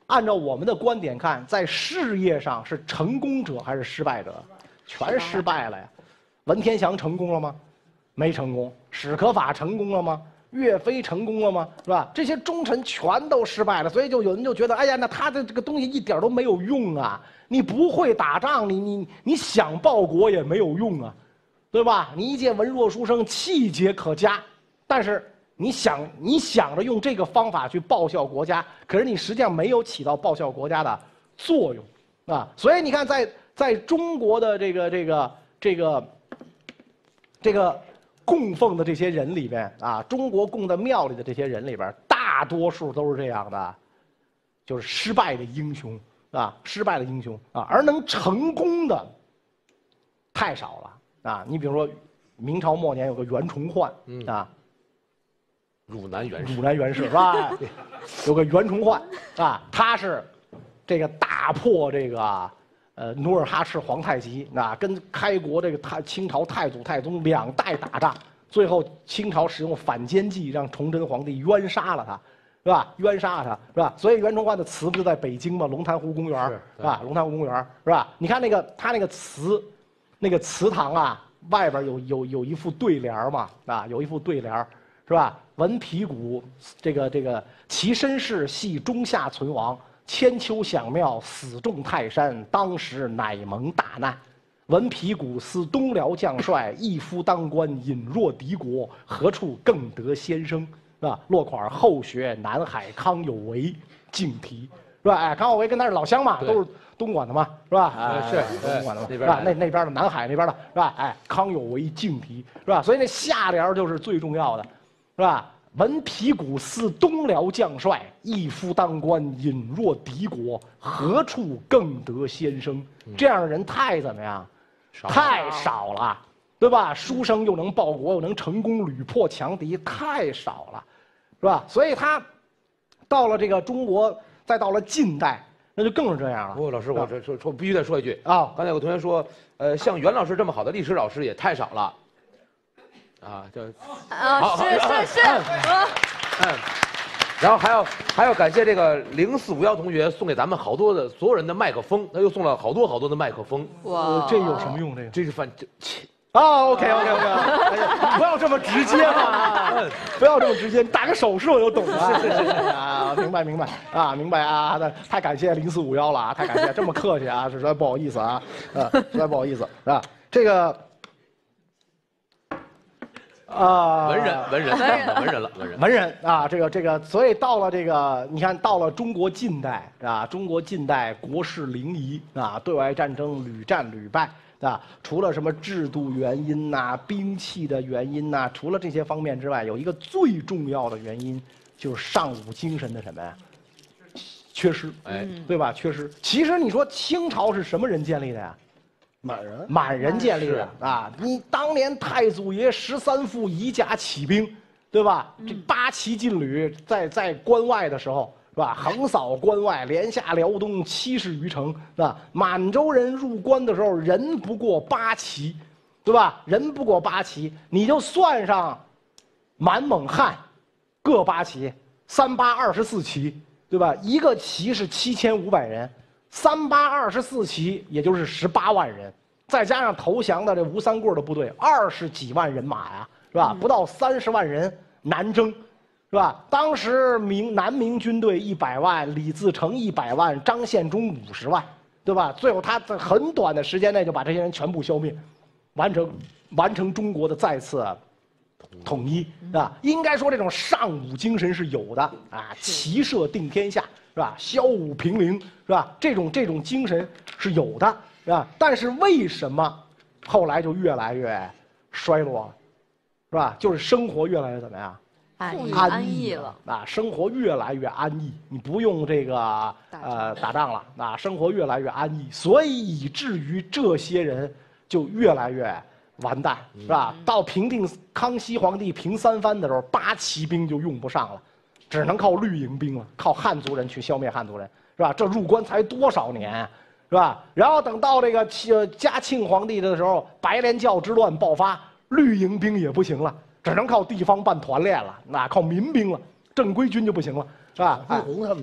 按照我们的观点看，在事业上是成功者还是失败者？全失败了呀。文天祥成功了吗？没成功。史可法成功了吗？岳飞成功了吗？是吧？这些忠臣全都失败了，所以就有人就觉得，哎呀，那他的这个东西一点都没有用啊！你不会打仗，你你你想报国也没有用啊，对吧？你一介文弱书生，气节可嘉，但是你想你想着用这个方法去报效国家，可是你实际上没有起到报效国家的作用啊！所以你看在，在在中国的这个这个这个这个供奉的这些人里边啊，中国供的庙里的这些人里边，大多数都是这样的，就是失败的英雄。啊，失败的英雄啊，而能成功的太少了啊！你比如说，明朝末年有个袁崇焕啊， 汝南袁氏， 汝南袁氏是吧？有个袁崇焕啊，他是这个打破这个呃努尔哈赤皇太极啊，跟开国这个太清朝太祖太宗两代打仗，最后清朝使用反间计，让崇祯皇帝冤杀了他。是吧？冤杀他，是吧？所以袁崇焕的祠不就在北京吗？龙潭湖公园，是吧？龙潭湖公园，是吧？你看那个他那个祠，那个祠堂啊，外边有有有一副对联嘛，啊，有一副对联，是吧？闻皮鼓，这个这个其身世系中夏存亡，千秋响庙死众泰山，当时乃蒙大难。闻皮鼓思东辽将帅，一夫当关隐若敌国，何处更得先生？啊，落款后学南海康有为敬题，是吧？哎，康有为跟他是老乡嘛，都是东莞的嘛，是吧？ 哎，是东莞的嘛， 那边是吧？那那边的南海那边的，是吧？哎，康有为敬题，是吧？所以那下联就是最重要的，是吧？闻皮鼓思东辽将帅，一夫当关隐若敌国，何处更得先生？这样的人太怎么样？太少了。对吧？书生又能报国，又能成功屡破强敌，太少了，是吧？所以他到了这个中国，再到了近代，那就更是这样了。 不过老师，我这说说必须得说一句啊！ 刚才有个同学说，呃，像袁老师这么好的历史老师也太少了，啊，就啊，是是是， 嗯，然后还要还要感谢这个零四五幺同学送给咱们好多的所有人的麦克风，他又送了好多好多的麦克风。 哇，这有什么用？这个这是反这。 啊 ，OK OK OK，哎呀，不要这么直接嘛，不要这么直接，你打个手势我就懂了。是是是啊，明白明白啊，明白啊，那太感谢零四五幺了啊，太感谢，这么客气啊，实在不好意思啊，啊，实在不好意思是吧？这个啊， 文人文人文人了文人文人啊，这个这个，所以到了这个，你看到了中国近代啊，中国近代国势凌夷啊，对外战争屡战屡败。啊，除了什么制度原因呐、啊、兵器的原因呐、啊，除了这些方面之外，有一个最重要的原因，就是尚武精神的什么呀？缺失，哎，对吧？缺失。其实你说清朝是什么人建立的呀？ 满人， 满人建立的啊！你当年太祖爷十三副仪甲起兵，对吧？这八旗劲旅在在关外的时候。是吧？横扫关外，连下辽东七十余城，是吧？满洲人入关的时候，人不过八旗，对吧？人不过八旗，你就算上满蒙汉各八旗，三八二十四旗，对吧？一个旗是七千五百人，三八二十四旗也就是十八万人，再加上投降的这吴三桂的部队，二十几万人马呀，是吧？不到三十万人南征。是吧？当时明南明军队一百万，李自成一百万，张献忠五十万，对吧？最后他在很短的时间内就把这些人全部消灭，完成完成中国的再次统一啊！应该说这种尚武精神是有的啊，骑射定天下是吧？骁武平陵是吧？这种这种精神是有的是吧？但是为什么后来就越来越衰落了，是吧？就是生活越来越怎么样？ 安逸安逸了啊，生活越来越安逸，你不用这个呃打仗了啊，生活越来越安逸，所以以至于这些人就越来越完蛋，是吧？嗯、到平定康熙皇帝平三藩的时候，八旗兵就用不上了，只能靠绿营兵了，靠汉族人去消灭汉族人，是吧？这入关才多少年，是吧？然后等到这个嘉庆皇帝的时候，白莲教之乱爆发，绿营兵也不行了。只能靠地方办团练了，那靠民兵了，正规军就不行了，是吧？ 傅红他们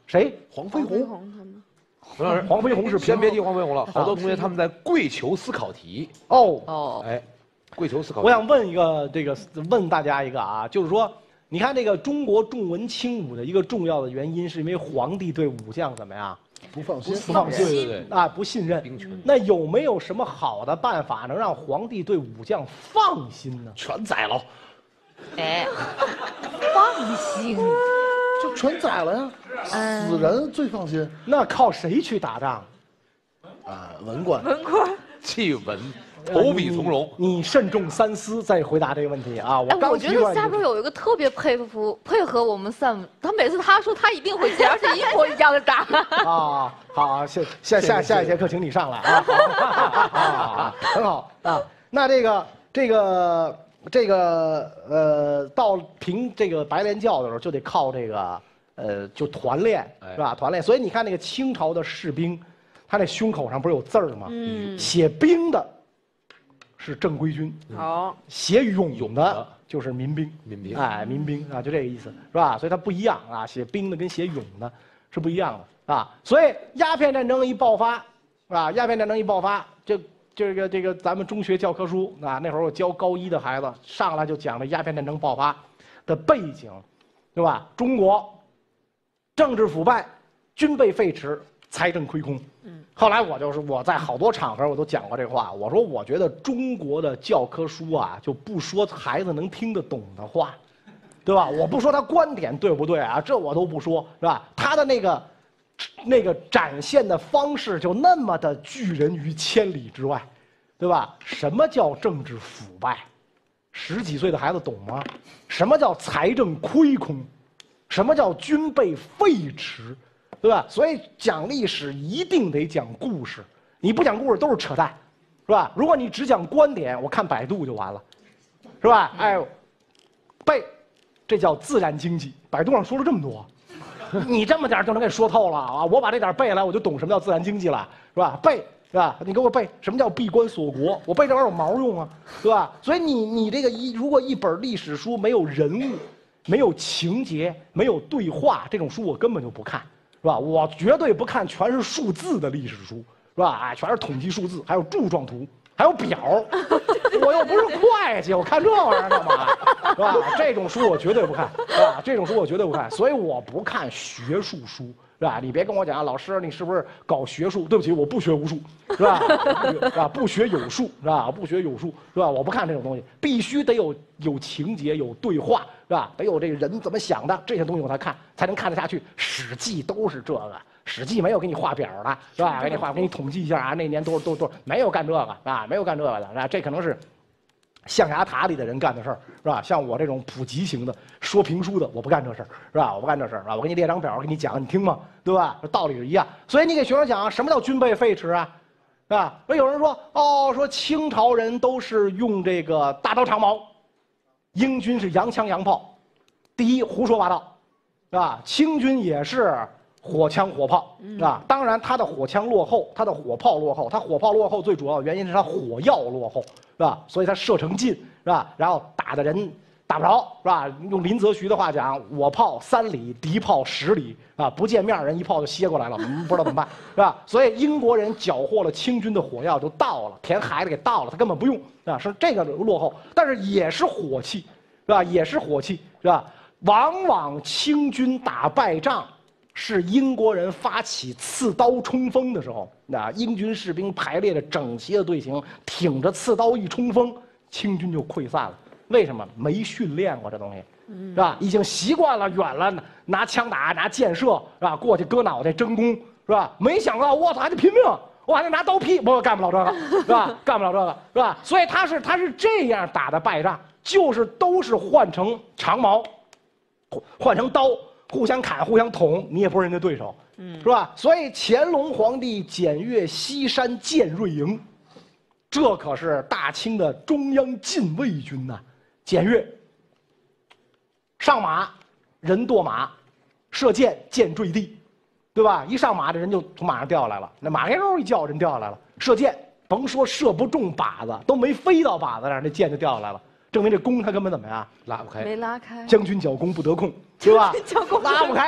谁？ 黄飞鸿。 王老师， 黄飞鸿是先别提黄飞鸿了，好多同学他们在跪求思考题。 哦哦， 哎，跪求思考题。 我想问一个这个问大家一个啊，就是说，你看这个中国重文轻武的一个重要的原因，是因为皇帝对武将怎么样？ 不放心， 不放心， 对对对啊，不信任。 兵权那有没有什么好的办法能让皇帝对武将放心呢？ 全宰了， 哎，放心， 就全宰了呀，死人最放心。 那靠谁去打仗？ 啊，文官， 文官， 弃文，投笔从戎。 你你慎重三思再回答这个问题啊！我哎， 刚我觉得提出来你就下边有一个特别佩服配合我们 Sam，他每次他说他一定会接，而且一模一样的答案。 啊，好，下下下下一节课请你上来啊！啊，很好啊。那这个这个这个呃，到评这个白莲教的时候，就得靠这个呃，就团练哎是吧？团练。所以你看那个清朝的士兵，他那胸口上不是有字儿吗？ 嗯， 写兵的是正规军， 好， 写勇的勇的就是民兵。 民兵。 哎，民兵啊，就这个意思，是吧？所以它不一样啊，写兵的跟写勇的是不一样的啊。所以鸦片战争一爆发，是吧？鸦片战争一爆发，这这个这个咱们中学教科书啊，那会儿我教高一的孩子上来就讲这鸦片战争爆发的背景，对吧？中国政治腐败，军备废弛，财政亏空。嗯，后来我就是我在好多场合我都讲过这话，我说我觉得中国的教科书啊，就不说孩子能听得懂的话，对吧？我不说他观点对不对啊，这我都不说，是吧？他的那个那个展现的方式就那么的拒人于千里之外，对吧？什么叫政治腐败？十几岁的孩子懂吗？什么叫财政亏空？什么叫军备废弛？对吧？所以讲历史一定得讲故事，你不讲故事都是扯淡，是吧？如果你只讲观点，我看百度就完了，是吧？哎，背，这叫自然经济。百度上说了这么多，你这么点就能给说透了啊！我把这点背下来，我就懂什么叫自然经济了，是吧？背，是吧？你给我背什么叫闭关锁国？我背这玩意儿有毛用啊，对吧？所以你你这个一如果一本历史书没有人物、没有情节、没有对话，这种书我根本就不看。是吧？我绝对不看全是数字的历史书，是吧？哎，全是统计数字，还有柱状图，还有表。我又不是会计，我看这玩意儿干嘛？是吧？这种书我绝对不看，是吧？这种书我绝对不看，所以我不看学术书，是吧？你别跟我讲，老师你是不是搞学术？对不起，我不学无术，是吧？是吧？不学有术，是吧？不学有术，是吧？我不看这种东西，必须得有有情节，有对话。是吧？得有这个人怎么想的，这些东西我才看，才能看得下去。《史记》都是这个，《史记》没有给你画表的，是吧？给你画，给你统计一下啊，那年多少多少多少，没有干这个啊，没有干这个的，是吧？这可能是象牙塔里的人干的事儿，是吧？像我这种普及型的说评书的，我不干这事儿，是吧？我不干这事儿，是吧？我给你列张表，给你讲，你听嘛，对吧？道理是一样。所以你给学生讲什么叫军备废弛啊，是吧？有人说哦，说清朝人都是用这个大刀长矛。英军是洋枪洋炮，第一胡说八道，是吧？清军也是火枪火炮，是吧？当然，他的火枪落后，他的火炮落后，他火炮落后最主要的原因是他火药落后，是吧？所以他射程近，是吧？然后打的人打不着，是吧？用林则徐的话讲，我炮三里，敌炮十里，啊，不见面人一炮就歇过来了，我们不知道怎么办，是吧？所以英国人缴获了清军的火药就到了，填海里给到了，他根本不用。啊，是这个落后，但是也是火器，是吧？也是火器，是吧？往往清军打败仗，是英国人发起刺刀冲锋的时候，那英军士兵排列着整齐的队形，挺着刺刀一冲锋，清军就溃散了。为什么？没训练过这东西，是吧？已经习惯了远了拿枪打，拿箭射，是吧？过去割脑袋争功，是吧？没想到我操，还得拼命。我还得拿刀劈，我干不了这个，是吧？干不了这个，是吧？所以他是他是这样打的败仗，就是都是换成长矛，换成刀，互相砍，互相捅，你也不是人家对手，嗯，是吧？所以乾隆皇帝检阅西山建瑞营，这可是大清的中央禁卫军呐、啊。检阅，上马，人堕马，射箭，箭坠地。对吧？一上马，这人就从马上掉下来了。那马溜一叫，人掉下来了。射箭，甭说射不中靶子，都没飞到靶子上，这箭就掉下来了。证明这弓他根本怎么样？ 拉不开， 没拉开。 将军角弓不得控，对吧？ 角弓拉不开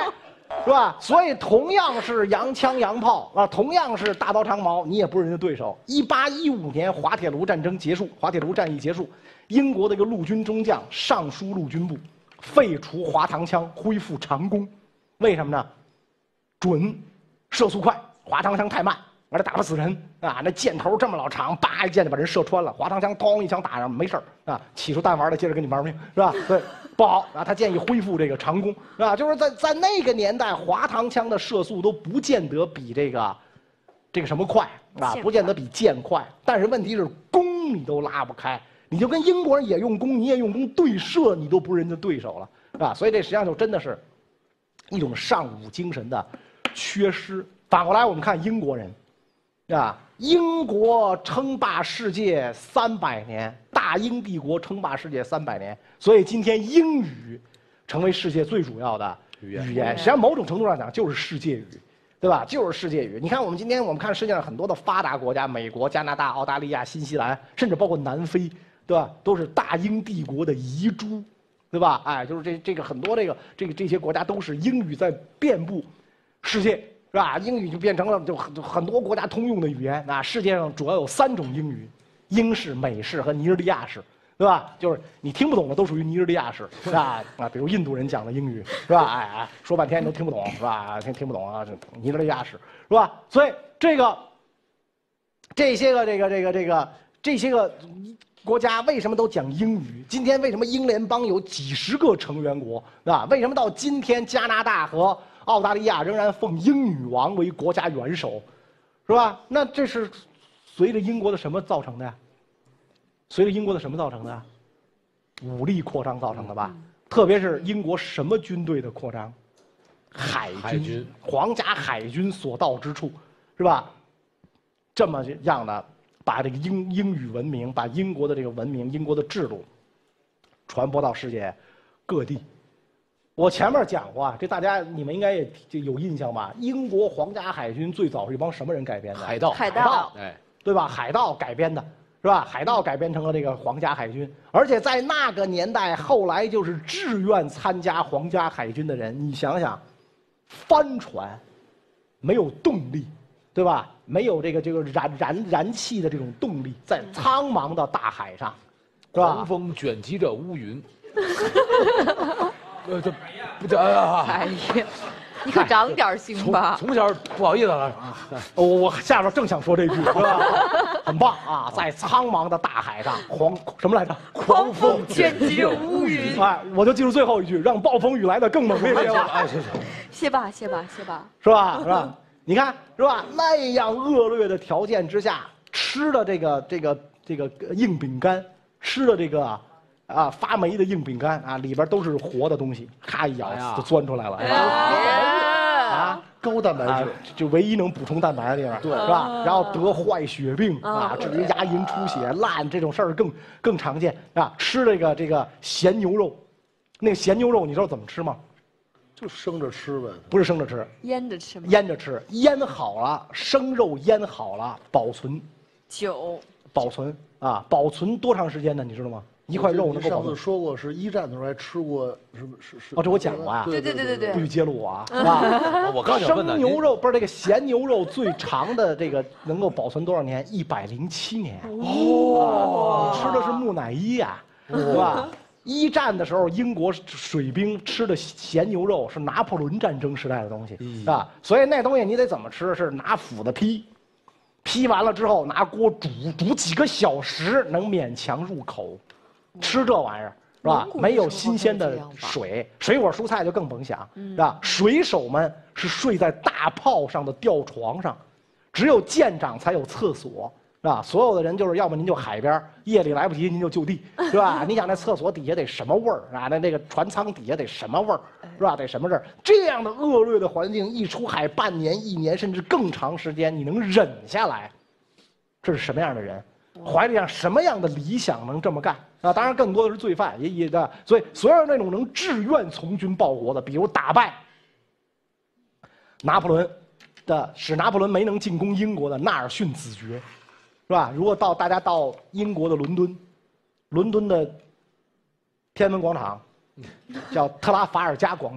是吧？所以同样是洋枪洋炮啊，同样是大刀长矛，你也不是人家对手。一八一五年滑铁卢战争结束，滑铁卢战役结束，英国的一个陆军中将上书陆军部，废除滑膛枪，恢复长弓。为什么呢？准，射速快，滑膛枪太慢，完了打不死人啊！那箭头这么老长，叭一箭就把人射穿了。滑膛枪咣一枪打上，没事儿啊，起出弹丸来接着跟你玩命，是吧？对。不好啊！他建议恢复这个长弓，是吧？就是在在那个年代，滑膛枪的射速都不见得比这个，这个什么快啊，不见得比箭快。但是问题是弓你都拉不开，你就跟英国人也用弓，你也用弓对射，你都不是人家对手了，是吧？所以这实际上就真的是一种尚武精神的缺失。反过来我们看英国人，啊，英国称霸世界三百年，大英帝国称霸世界三百年，所以今天英语成为世界最主要的语言。语言实际上某种程度上讲就是世界语，对吧？就是世界语。你看我们今天我们看世界上很多的发达国家，美国、加拿大、澳大利亚、新西兰，甚至包括南非，对吧？都是大英帝国的遗珠，对吧？哎，就是这这个很多这个这个这些国家都是英语在遍布世界。是吧？英语就变成了就很很多国家通用的语言啊。世界上主要有三种英语：英式、美式和尼日利亚式，对吧？就是你听不懂的都属于尼日利亚式，是吧？啊，比如印度人讲的英语，是吧？哎哎，说半天你都听不懂，是吧？听听不懂啊，这尼日利亚式，是吧？所以这个这些个这个这个这个这些个国家为什么都讲英语？今天为什么英联邦有几十个成员国，是吧？为什么到今天加拿大和澳大利亚仍然奉英女王为国家元首，是吧？那这是随着英国的什么造成的呀？随着英国的什么造成的呀？武力扩张造成的吧？嗯、特别是英国什么军队的扩张？海军，海军皇家海军所到之处，是吧？这么样的把这个英英语文明，把英国的这个文明、英国的制度传播到世界各地。我前面讲过啊，这大家你们应该也有印象吧？英国皇家海军最早是一帮什么人改编的？ 海盗， 海盗， 哎， 对吧？海盗改编的，是吧？海盗改编成了这个皇家海军，而且在那个年代，后来就是志愿参加皇家海军的人，你想想，帆船没有动力，对吧？没有这个这个燃燃燃气的这种动力，在苍茫的大海上，是吧？ 狂风卷击着乌云。呃，这不这哎呀！ 哎呀，你可长点心吧！ 从小不好意思了， 我我下边正想说这句，是吧？很棒啊，在苍茫的大海上，狂什么来着？ 狂风卷击着乌云。 哎，我就记住最后一句，让暴风雨来的更猛烈些吧。 哎，谢谢。 歇吧，歇吧，歇吧， 是吧？是吧？你看，是吧？那样恶劣的条件之下，吃的这个这个这个硬饼干，吃的这个。啊，发霉的硬饼干啊，里边都是活的东西，咔一咬就钻出来了，啊， 高蛋白质， 就唯一能补充蛋白的地方，对，是吧？然后得坏血病啊，至于牙龈出血烂这种事儿更更常见啊。吃这个这个咸牛肉，那个咸牛肉你知道怎么吃吗？ 就生着吃呗， 不是生着吃， 腌着吃吗？ 腌着吃，腌好了，生肉腌好了，保存， 酒， 保存啊，保存多长时间呢？你知道吗？一块肉能够保存。 上次说过是一战的时候还吃过，是是是。 哦，这我讲过啊。 对对对对对。 不许揭露我啊！啊， 我刚想问呢。 生牛肉不是这个咸牛肉最长的这个能够保存多少年？一百零七年。哦。吃的是木乃伊呀，是吧？一战的时候，英国水兵吃的咸牛肉是拿破仑战争时代的东西，是吧？所以那东西你得怎么吃？是拿斧子劈。劈完了之后，拿锅煮，煮几个小时，能勉强入口。吃这玩意儿是吧？没有新鲜的水，水果蔬菜就更甭想，是吧？水手们是睡在大炮上的吊床上，只有舰长才有厕所，是吧？所有的人就是要么您就海边，夜里来不及您就就地，是吧？你想那厕所底下得什么味儿啊？那那个船舱底下得什么味儿，是吧？得什么味儿？这样的恶劣的环境，一出海半年、一年甚至更长时间，你能忍下来，这是什么样的人？怀着样什么样的理想能这么干啊？当然，更多的是罪犯，也也的。所以，所有那种能志愿从军报国的，比如打败拿破仑的，使拿破仑没能进攻英国的纳尔逊子爵，是吧？如果到大家到英国的伦敦，伦敦的天安门广场叫特拉法尔加广场，大。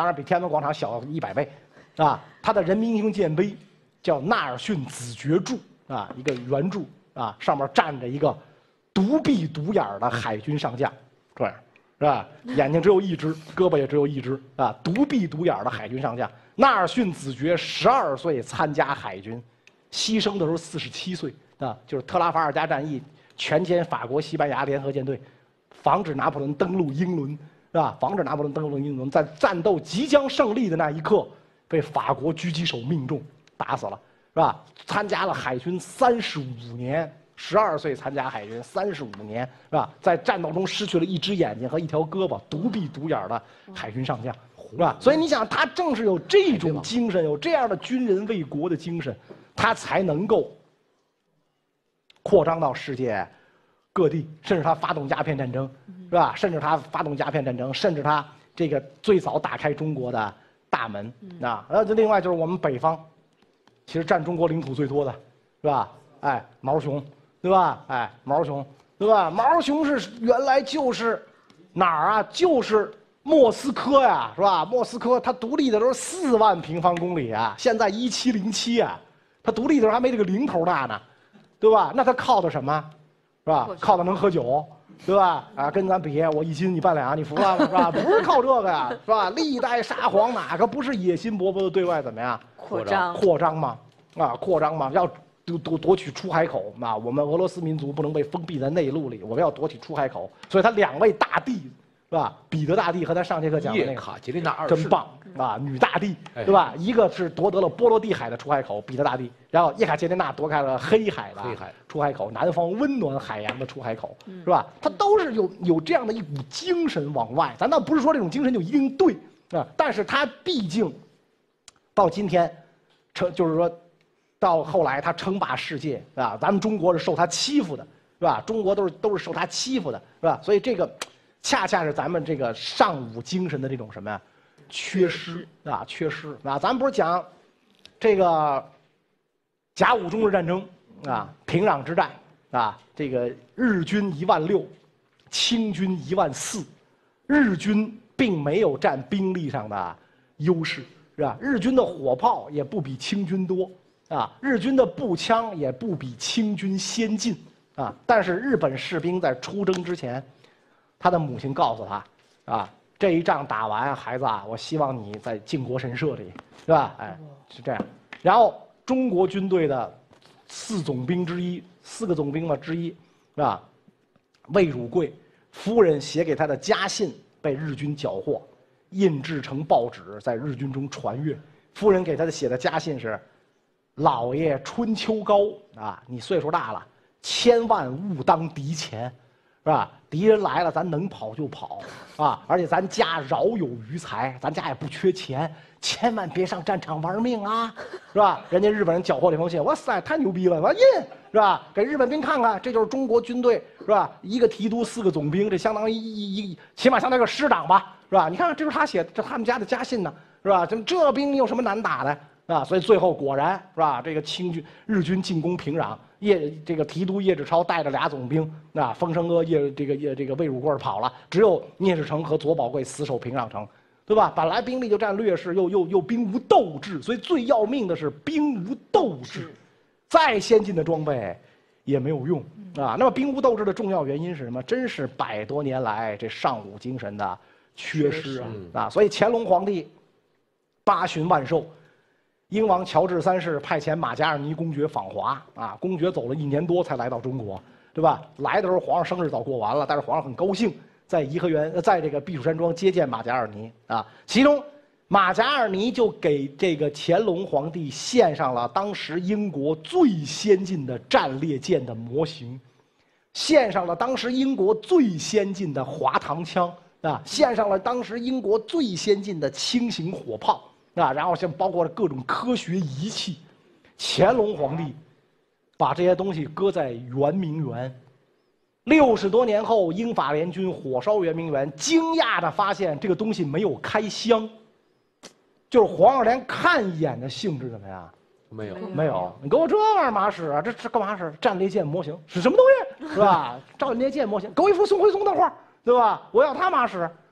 当然比天安门广场小一百倍，啊，它的人民英雄纪念碑叫纳尔逊子爵柱啊，一个圆柱啊，上面站着一个独臂独眼的海军上将，这样是吧？眼睛只有一只，胳膊也只有一只啊，独臂独眼的海军上将。纳尔逊子爵十二岁参加海军，牺牲的时候四十七岁啊，就是特拉法尔加战役全歼法国、西班牙联合舰队，防止拿破仑登陆英伦，是吧？防止拿破仑登陆英伦，在战斗即将胜利的那一刻，被法国狙击手命中，打死了，是吧？参加了海军三十五年，十二岁参加海军三十五年，是吧？在战斗中失去了一只眼睛和一条胳膊，独臂独眼的海军上将。是吧？所以你想，他正是有这种精神，有这样的军人为国的精神，他才能够扩张到世界各地，甚至他发动鸦片战争，是吧？甚至他发动鸦片战争，甚至他这个最早打开中国的大门啊。然后另外就是我们北方，其实占中国领土最多的，是吧？哎，毛熊，对吧？哎，毛熊，对吧？毛熊是原来就是哪儿啊？就是。莫斯科呀，是吧？莫斯科它独立的时候四万平方公里啊，现在一七零七啊，它独立的时候还没这个零头大呢，对吧？那它靠的什么，是吧？靠的能喝酒，对吧？啊，跟咱比，我一斤你半两，你服了吗？是吧？不是靠这个呀，是吧？历代沙皇哪个不是野心勃勃的对外怎么样？ 扩张， 扩张嘛，啊，扩张嘛，要夺夺夺取出海口啊！我们俄罗斯民族不能被封闭在内陆里，我们要夺取出海口，所以他两位大帝。是吧？彼得大帝和他上节课讲的那个卡捷琳娜二世真棒啊！女大帝，对吧？一个是夺得了波罗的海的出海口，彼得大帝，然后叶卡捷琳娜夺开了黑海的黑海出海口，南方温暖海洋的出海口，是吧？他都是有有这样的一股精神往外。咱倒不是说这种精神就一定对啊，但是他毕竟到今天，称就是说，到后来他称霸世界啊，咱们中国是受他欺负的，是吧？中国都是都是受他欺负的，是吧？所以这个。恰恰是咱们这个尚武精神的这种什么呀，缺失啊，缺失啊！咱们不是讲这个甲午中日战争啊，平壤之战啊，这个日军一万六，清军一万四，日军并没有占兵力上的优势，是吧？日军的火炮也不比清军多啊，日军的步枪也不比清军先进啊，但是日本士兵在出征之前。他的母亲告诉他，啊，这一仗打完，孩子啊，我希望你在靖国神社里，是吧？哎，是这样。然后中国军队的四总兵之一，四个总兵嘛之一，是吧？魏汝贵夫人写给他的家信被日军缴获，印制成报纸，在日军中传阅。夫人给他的写的家信是：老爷春秋高啊，你岁数大了，千万勿当敌前。是吧？敌人来了，咱能跑就跑，啊！而且咱家饶有余财，咱家也不缺钱，千万别上战场玩命啊，是吧？人家日本人缴获这封信，哇塞，太牛逼了！我印是吧？给日本兵看看，这就是中国军队，是吧？一个提督，四个总兵，这相当于一一起码相当于个师长吧，是吧？你看，这是他写的，这他们家的家信呢，是吧？这这兵有什么难打的啊？所以最后果然是吧？这个清军日军进攻平壤。叶这个提督叶志超带着俩总兵，啊，风声阿叶这个叶这个魏汝贵跑了，只有聂士成和左宝贵死守平壤城，对吧？本来兵力就占劣势，又又又兵无斗志，所以最要命的是兵无斗志，再先进的装备也没有用啊。那么兵无斗志的重要原因是什么？真是百多年来这尚武精神的缺失啊！啊，所以乾隆皇帝八旬万寿。英王乔治三世派遣马加尔尼公爵访华啊，公爵走了一年多才来到中国，对吧？来的时候皇上生日早过完了，但是皇上很高兴，在颐和园，在这个避暑山庄接见马加尔尼啊。其中，马加尔尼就给这个乾隆皇帝献上了当时英国最先进的战列舰的模型，献上了当时英国最先进的滑膛枪啊，献上了当时英国最先进的轻型火炮。啊，然后像包括各种科学仪器，乾隆皇帝把这些东西搁在圆明园。六十多年后，英法联军火烧圆明园，惊讶地发现这个东西没有开箱，就是皇上连看一眼的兴致怎么样？ 没有， 没有。你给我这玩意儿嘛使啊？这这干嘛使？战列舰模型是什么东西？是吧？战列舰模型，给我一幅宋徽宗的画，对吧？我要它嘛使？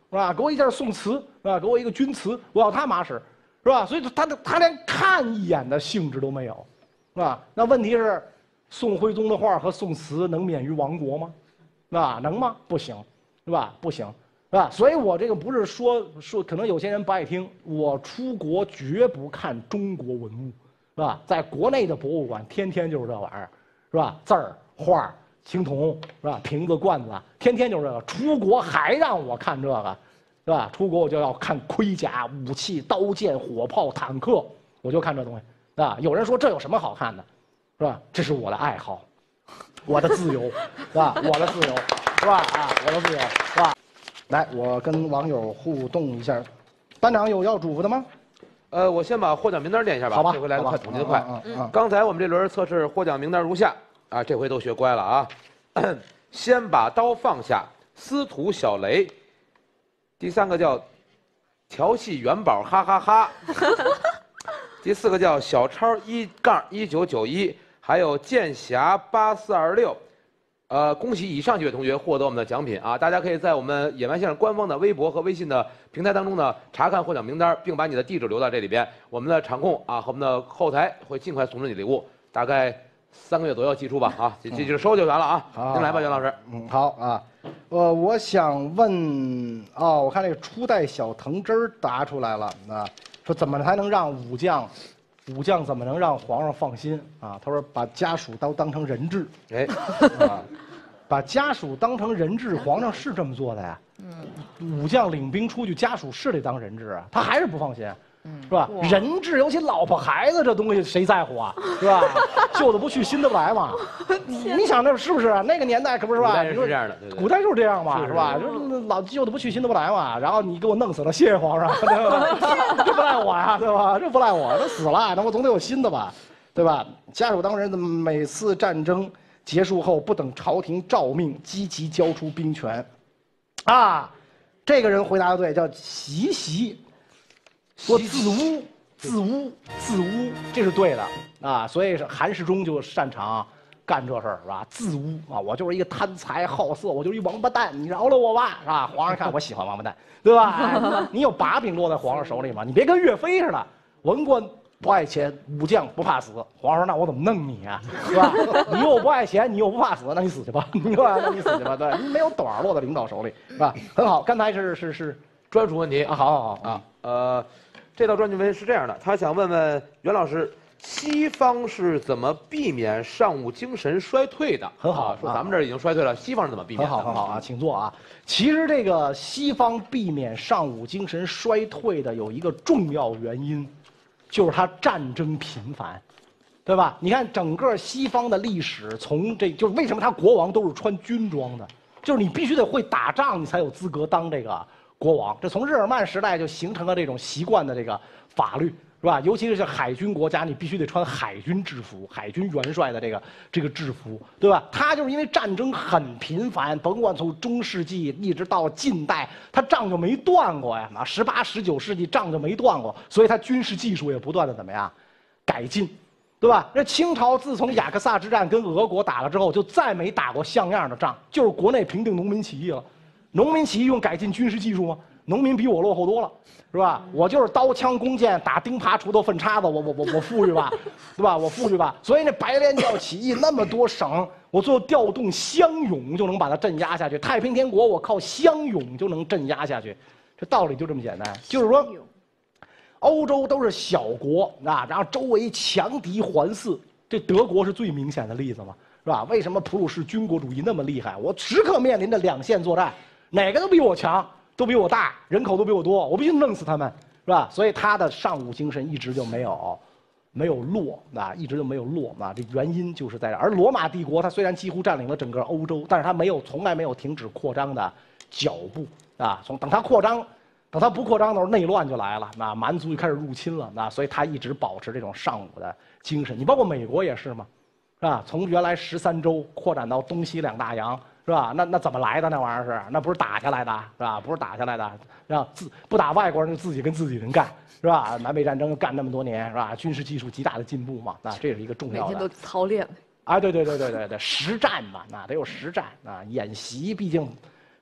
是吧？给我一件宋词，是吧？给我一个军词，我要他马使，是吧？所以他他连看一眼的兴致都没有，是吧？那问题是，宋徽宗的画和宋词能免于亡国吗？是吧？能吗？不行，是吧？不行，是吧？所以我这个不是说说，可能有些人不爱听，我出国绝不看中国文物，是吧？在国内的博物馆，天天就是这玩意儿，是吧？字儿、画、青铜，是吧？瓶子、罐子，天天就是这个。出国还让我看这个，是吧？出国我就要看盔甲、武器、刀剑、火炮、坦克，我就看这东西，啊。有人说这有什么好看的，是吧？这是我的爱好，我的自由，是吧？我的自由，是吧？啊，我的自由，是吧？来，我跟网友互动一下，班长有要嘱咐的吗？ 呃，我先把获奖名单念一下吧。 好吧， 这回来的快，统计的快。 嗯嗯。 刚才我们这轮测试获奖名单如下啊，这回都学乖了啊。先把刀放下，司徒小雷。第三个叫调戏元宝，哈哈哈。第四个叫小超一杠一九九一，还有剑侠八四二六。呃，恭喜以上几位同学获得我们的奖品啊！大家可以在我们野蛮先生官方的微博和微信的平台当中呢查看获奖名单，并把你的地址留到这里边。我们的场控啊和我们的后台会尽快送出你礼物，大概三个月左右寄出吧啊，这这就收就完了啊。您来吧，袁老师。 嗯，好啊。呃，我想问哦，我看这个初代小藤枝儿答出来了啊，说怎么才能让武将？武将怎么能让皇上放心啊？他说把家属都当成人质，哎，啊，把家属当成人质，皇上是这么做的呀。嗯，武将领兵出去，家属是得当人质啊，他还是不放心，嗯，是吧？人质，尤其老婆孩子这东西，谁在乎啊？是吧？旧的不去，新的不来嘛。你想那是不是？那个年代可不是吧？ 古代是这样的，对对， 古代就是这样嘛，是吧？就是老旧的不去，新的不来嘛。然后你给我弄死了，谢谢皇上，对吧？这不赖我呀，对吧？这不赖我，这死了，那我总得有新的吧，对吧？家属当人，每次战争结束后，不等朝廷诏命，积极交出兵权。啊，这个人回答的对，叫习习，说自污。自污，自污，这是对的啊，所以是韩世忠就擅长干这事儿，是吧？自污啊，我就是一个贪财好色，我就是一王八蛋，你饶了我吧，是吧？皇上看我喜欢王八蛋，对吧？哎、你有把柄落在皇上手里吗？你别跟岳飞似的，文官不爱钱，武将不怕死。皇上说那我怎么弄你啊，是吧？你又不爱钱，你又不怕死，那你死去吧，你说那你死去吧，对，你没有短儿落在领导手里，是吧？很好，刚才是是是专属问题啊，好好好啊，呃。这道专题问是这样的，他想问问袁老师，西方是怎么避免尚武精神衰退的？ 很好， 啊、说咱们这儿已经衰退了，西方是怎么避免的？ 很好，很好啊，请坐啊。其实这个西方避免尚武精神衰退的有一个重要原因，就是它战争频繁，对吧？你看整个西方的历史，从这就是为什么他国王都是穿军装的，就是你必须得会打仗，你才有资格当这个国王。这从日耳曼时代就形成了这种习惯的这个法律，是吧？尤其是像海军国家，你必须得穿海军制服，海军元帅的这个这个制服，对吧？他就是因为战争很频繁，甭管从中世纪一直到近代，他仗就没断过呀。啊，十八、十九世纪仗就没断过，所以他军事技术也不断的怎么样改进，对吧？那清朝自从雅克萨之战跟俄国打了之后，就再没打过像样的仗，就是国内平定农民起义了。农民起义用改进军事技术吗？农民比我落后多了，是吧？我就是刀枪弓箭打钉耙锄头粪叉子，我我我我富裕吧，对吧？我富裕吧。所以那白莲教起义那么多省，我最后调动乡勇就能把它镇压下去。太平天国我靠乡勇就能镇压下去，这道理就这么简单。就是说，欧洲都是小国啊，然后周围强敌环伺，这德国是最明显的例子嘛，是吧？为什么普鲁士军国主义那么厉害？我时刻面临着两线作战，哪个都比我强。都比我大，人口都比我多，我必须弄死他们，是吧？所以他的尚武精神一直就没有，没有落，啊，一直就没有落，啊，这原因就是在这。而罗马帝国，它虽然几乎占领了整个欧洲，但是它没有，从来没有停止扩张的脚步，啊，从等它扩张，等它不扩张的时候，内乱就来了，那蛮族就开始入侵了，那所以它一直保持这种尚武的精神。你包括美国也是嘛，是吧？从原来十三州扩展到东西两大洋。是吧？那那怎么来的那玩意儿是？那不是打下来的，是吧？不是打下来的，让自不打外国人就自己跟自己人干，是吧？南北战争干那么多年，是吧？军事技术极大的进步嘛，那这是一个重要的。 每天都操练。 啊，对对对对对对，实战嘛，那得有实战啊，演习毕竟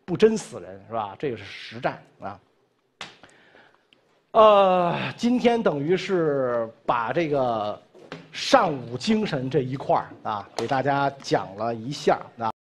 不真死人，是吧？这个是实战啊。呃，今天等于是把这个尚武精神这一块儿啊，给大家讲了一下啊。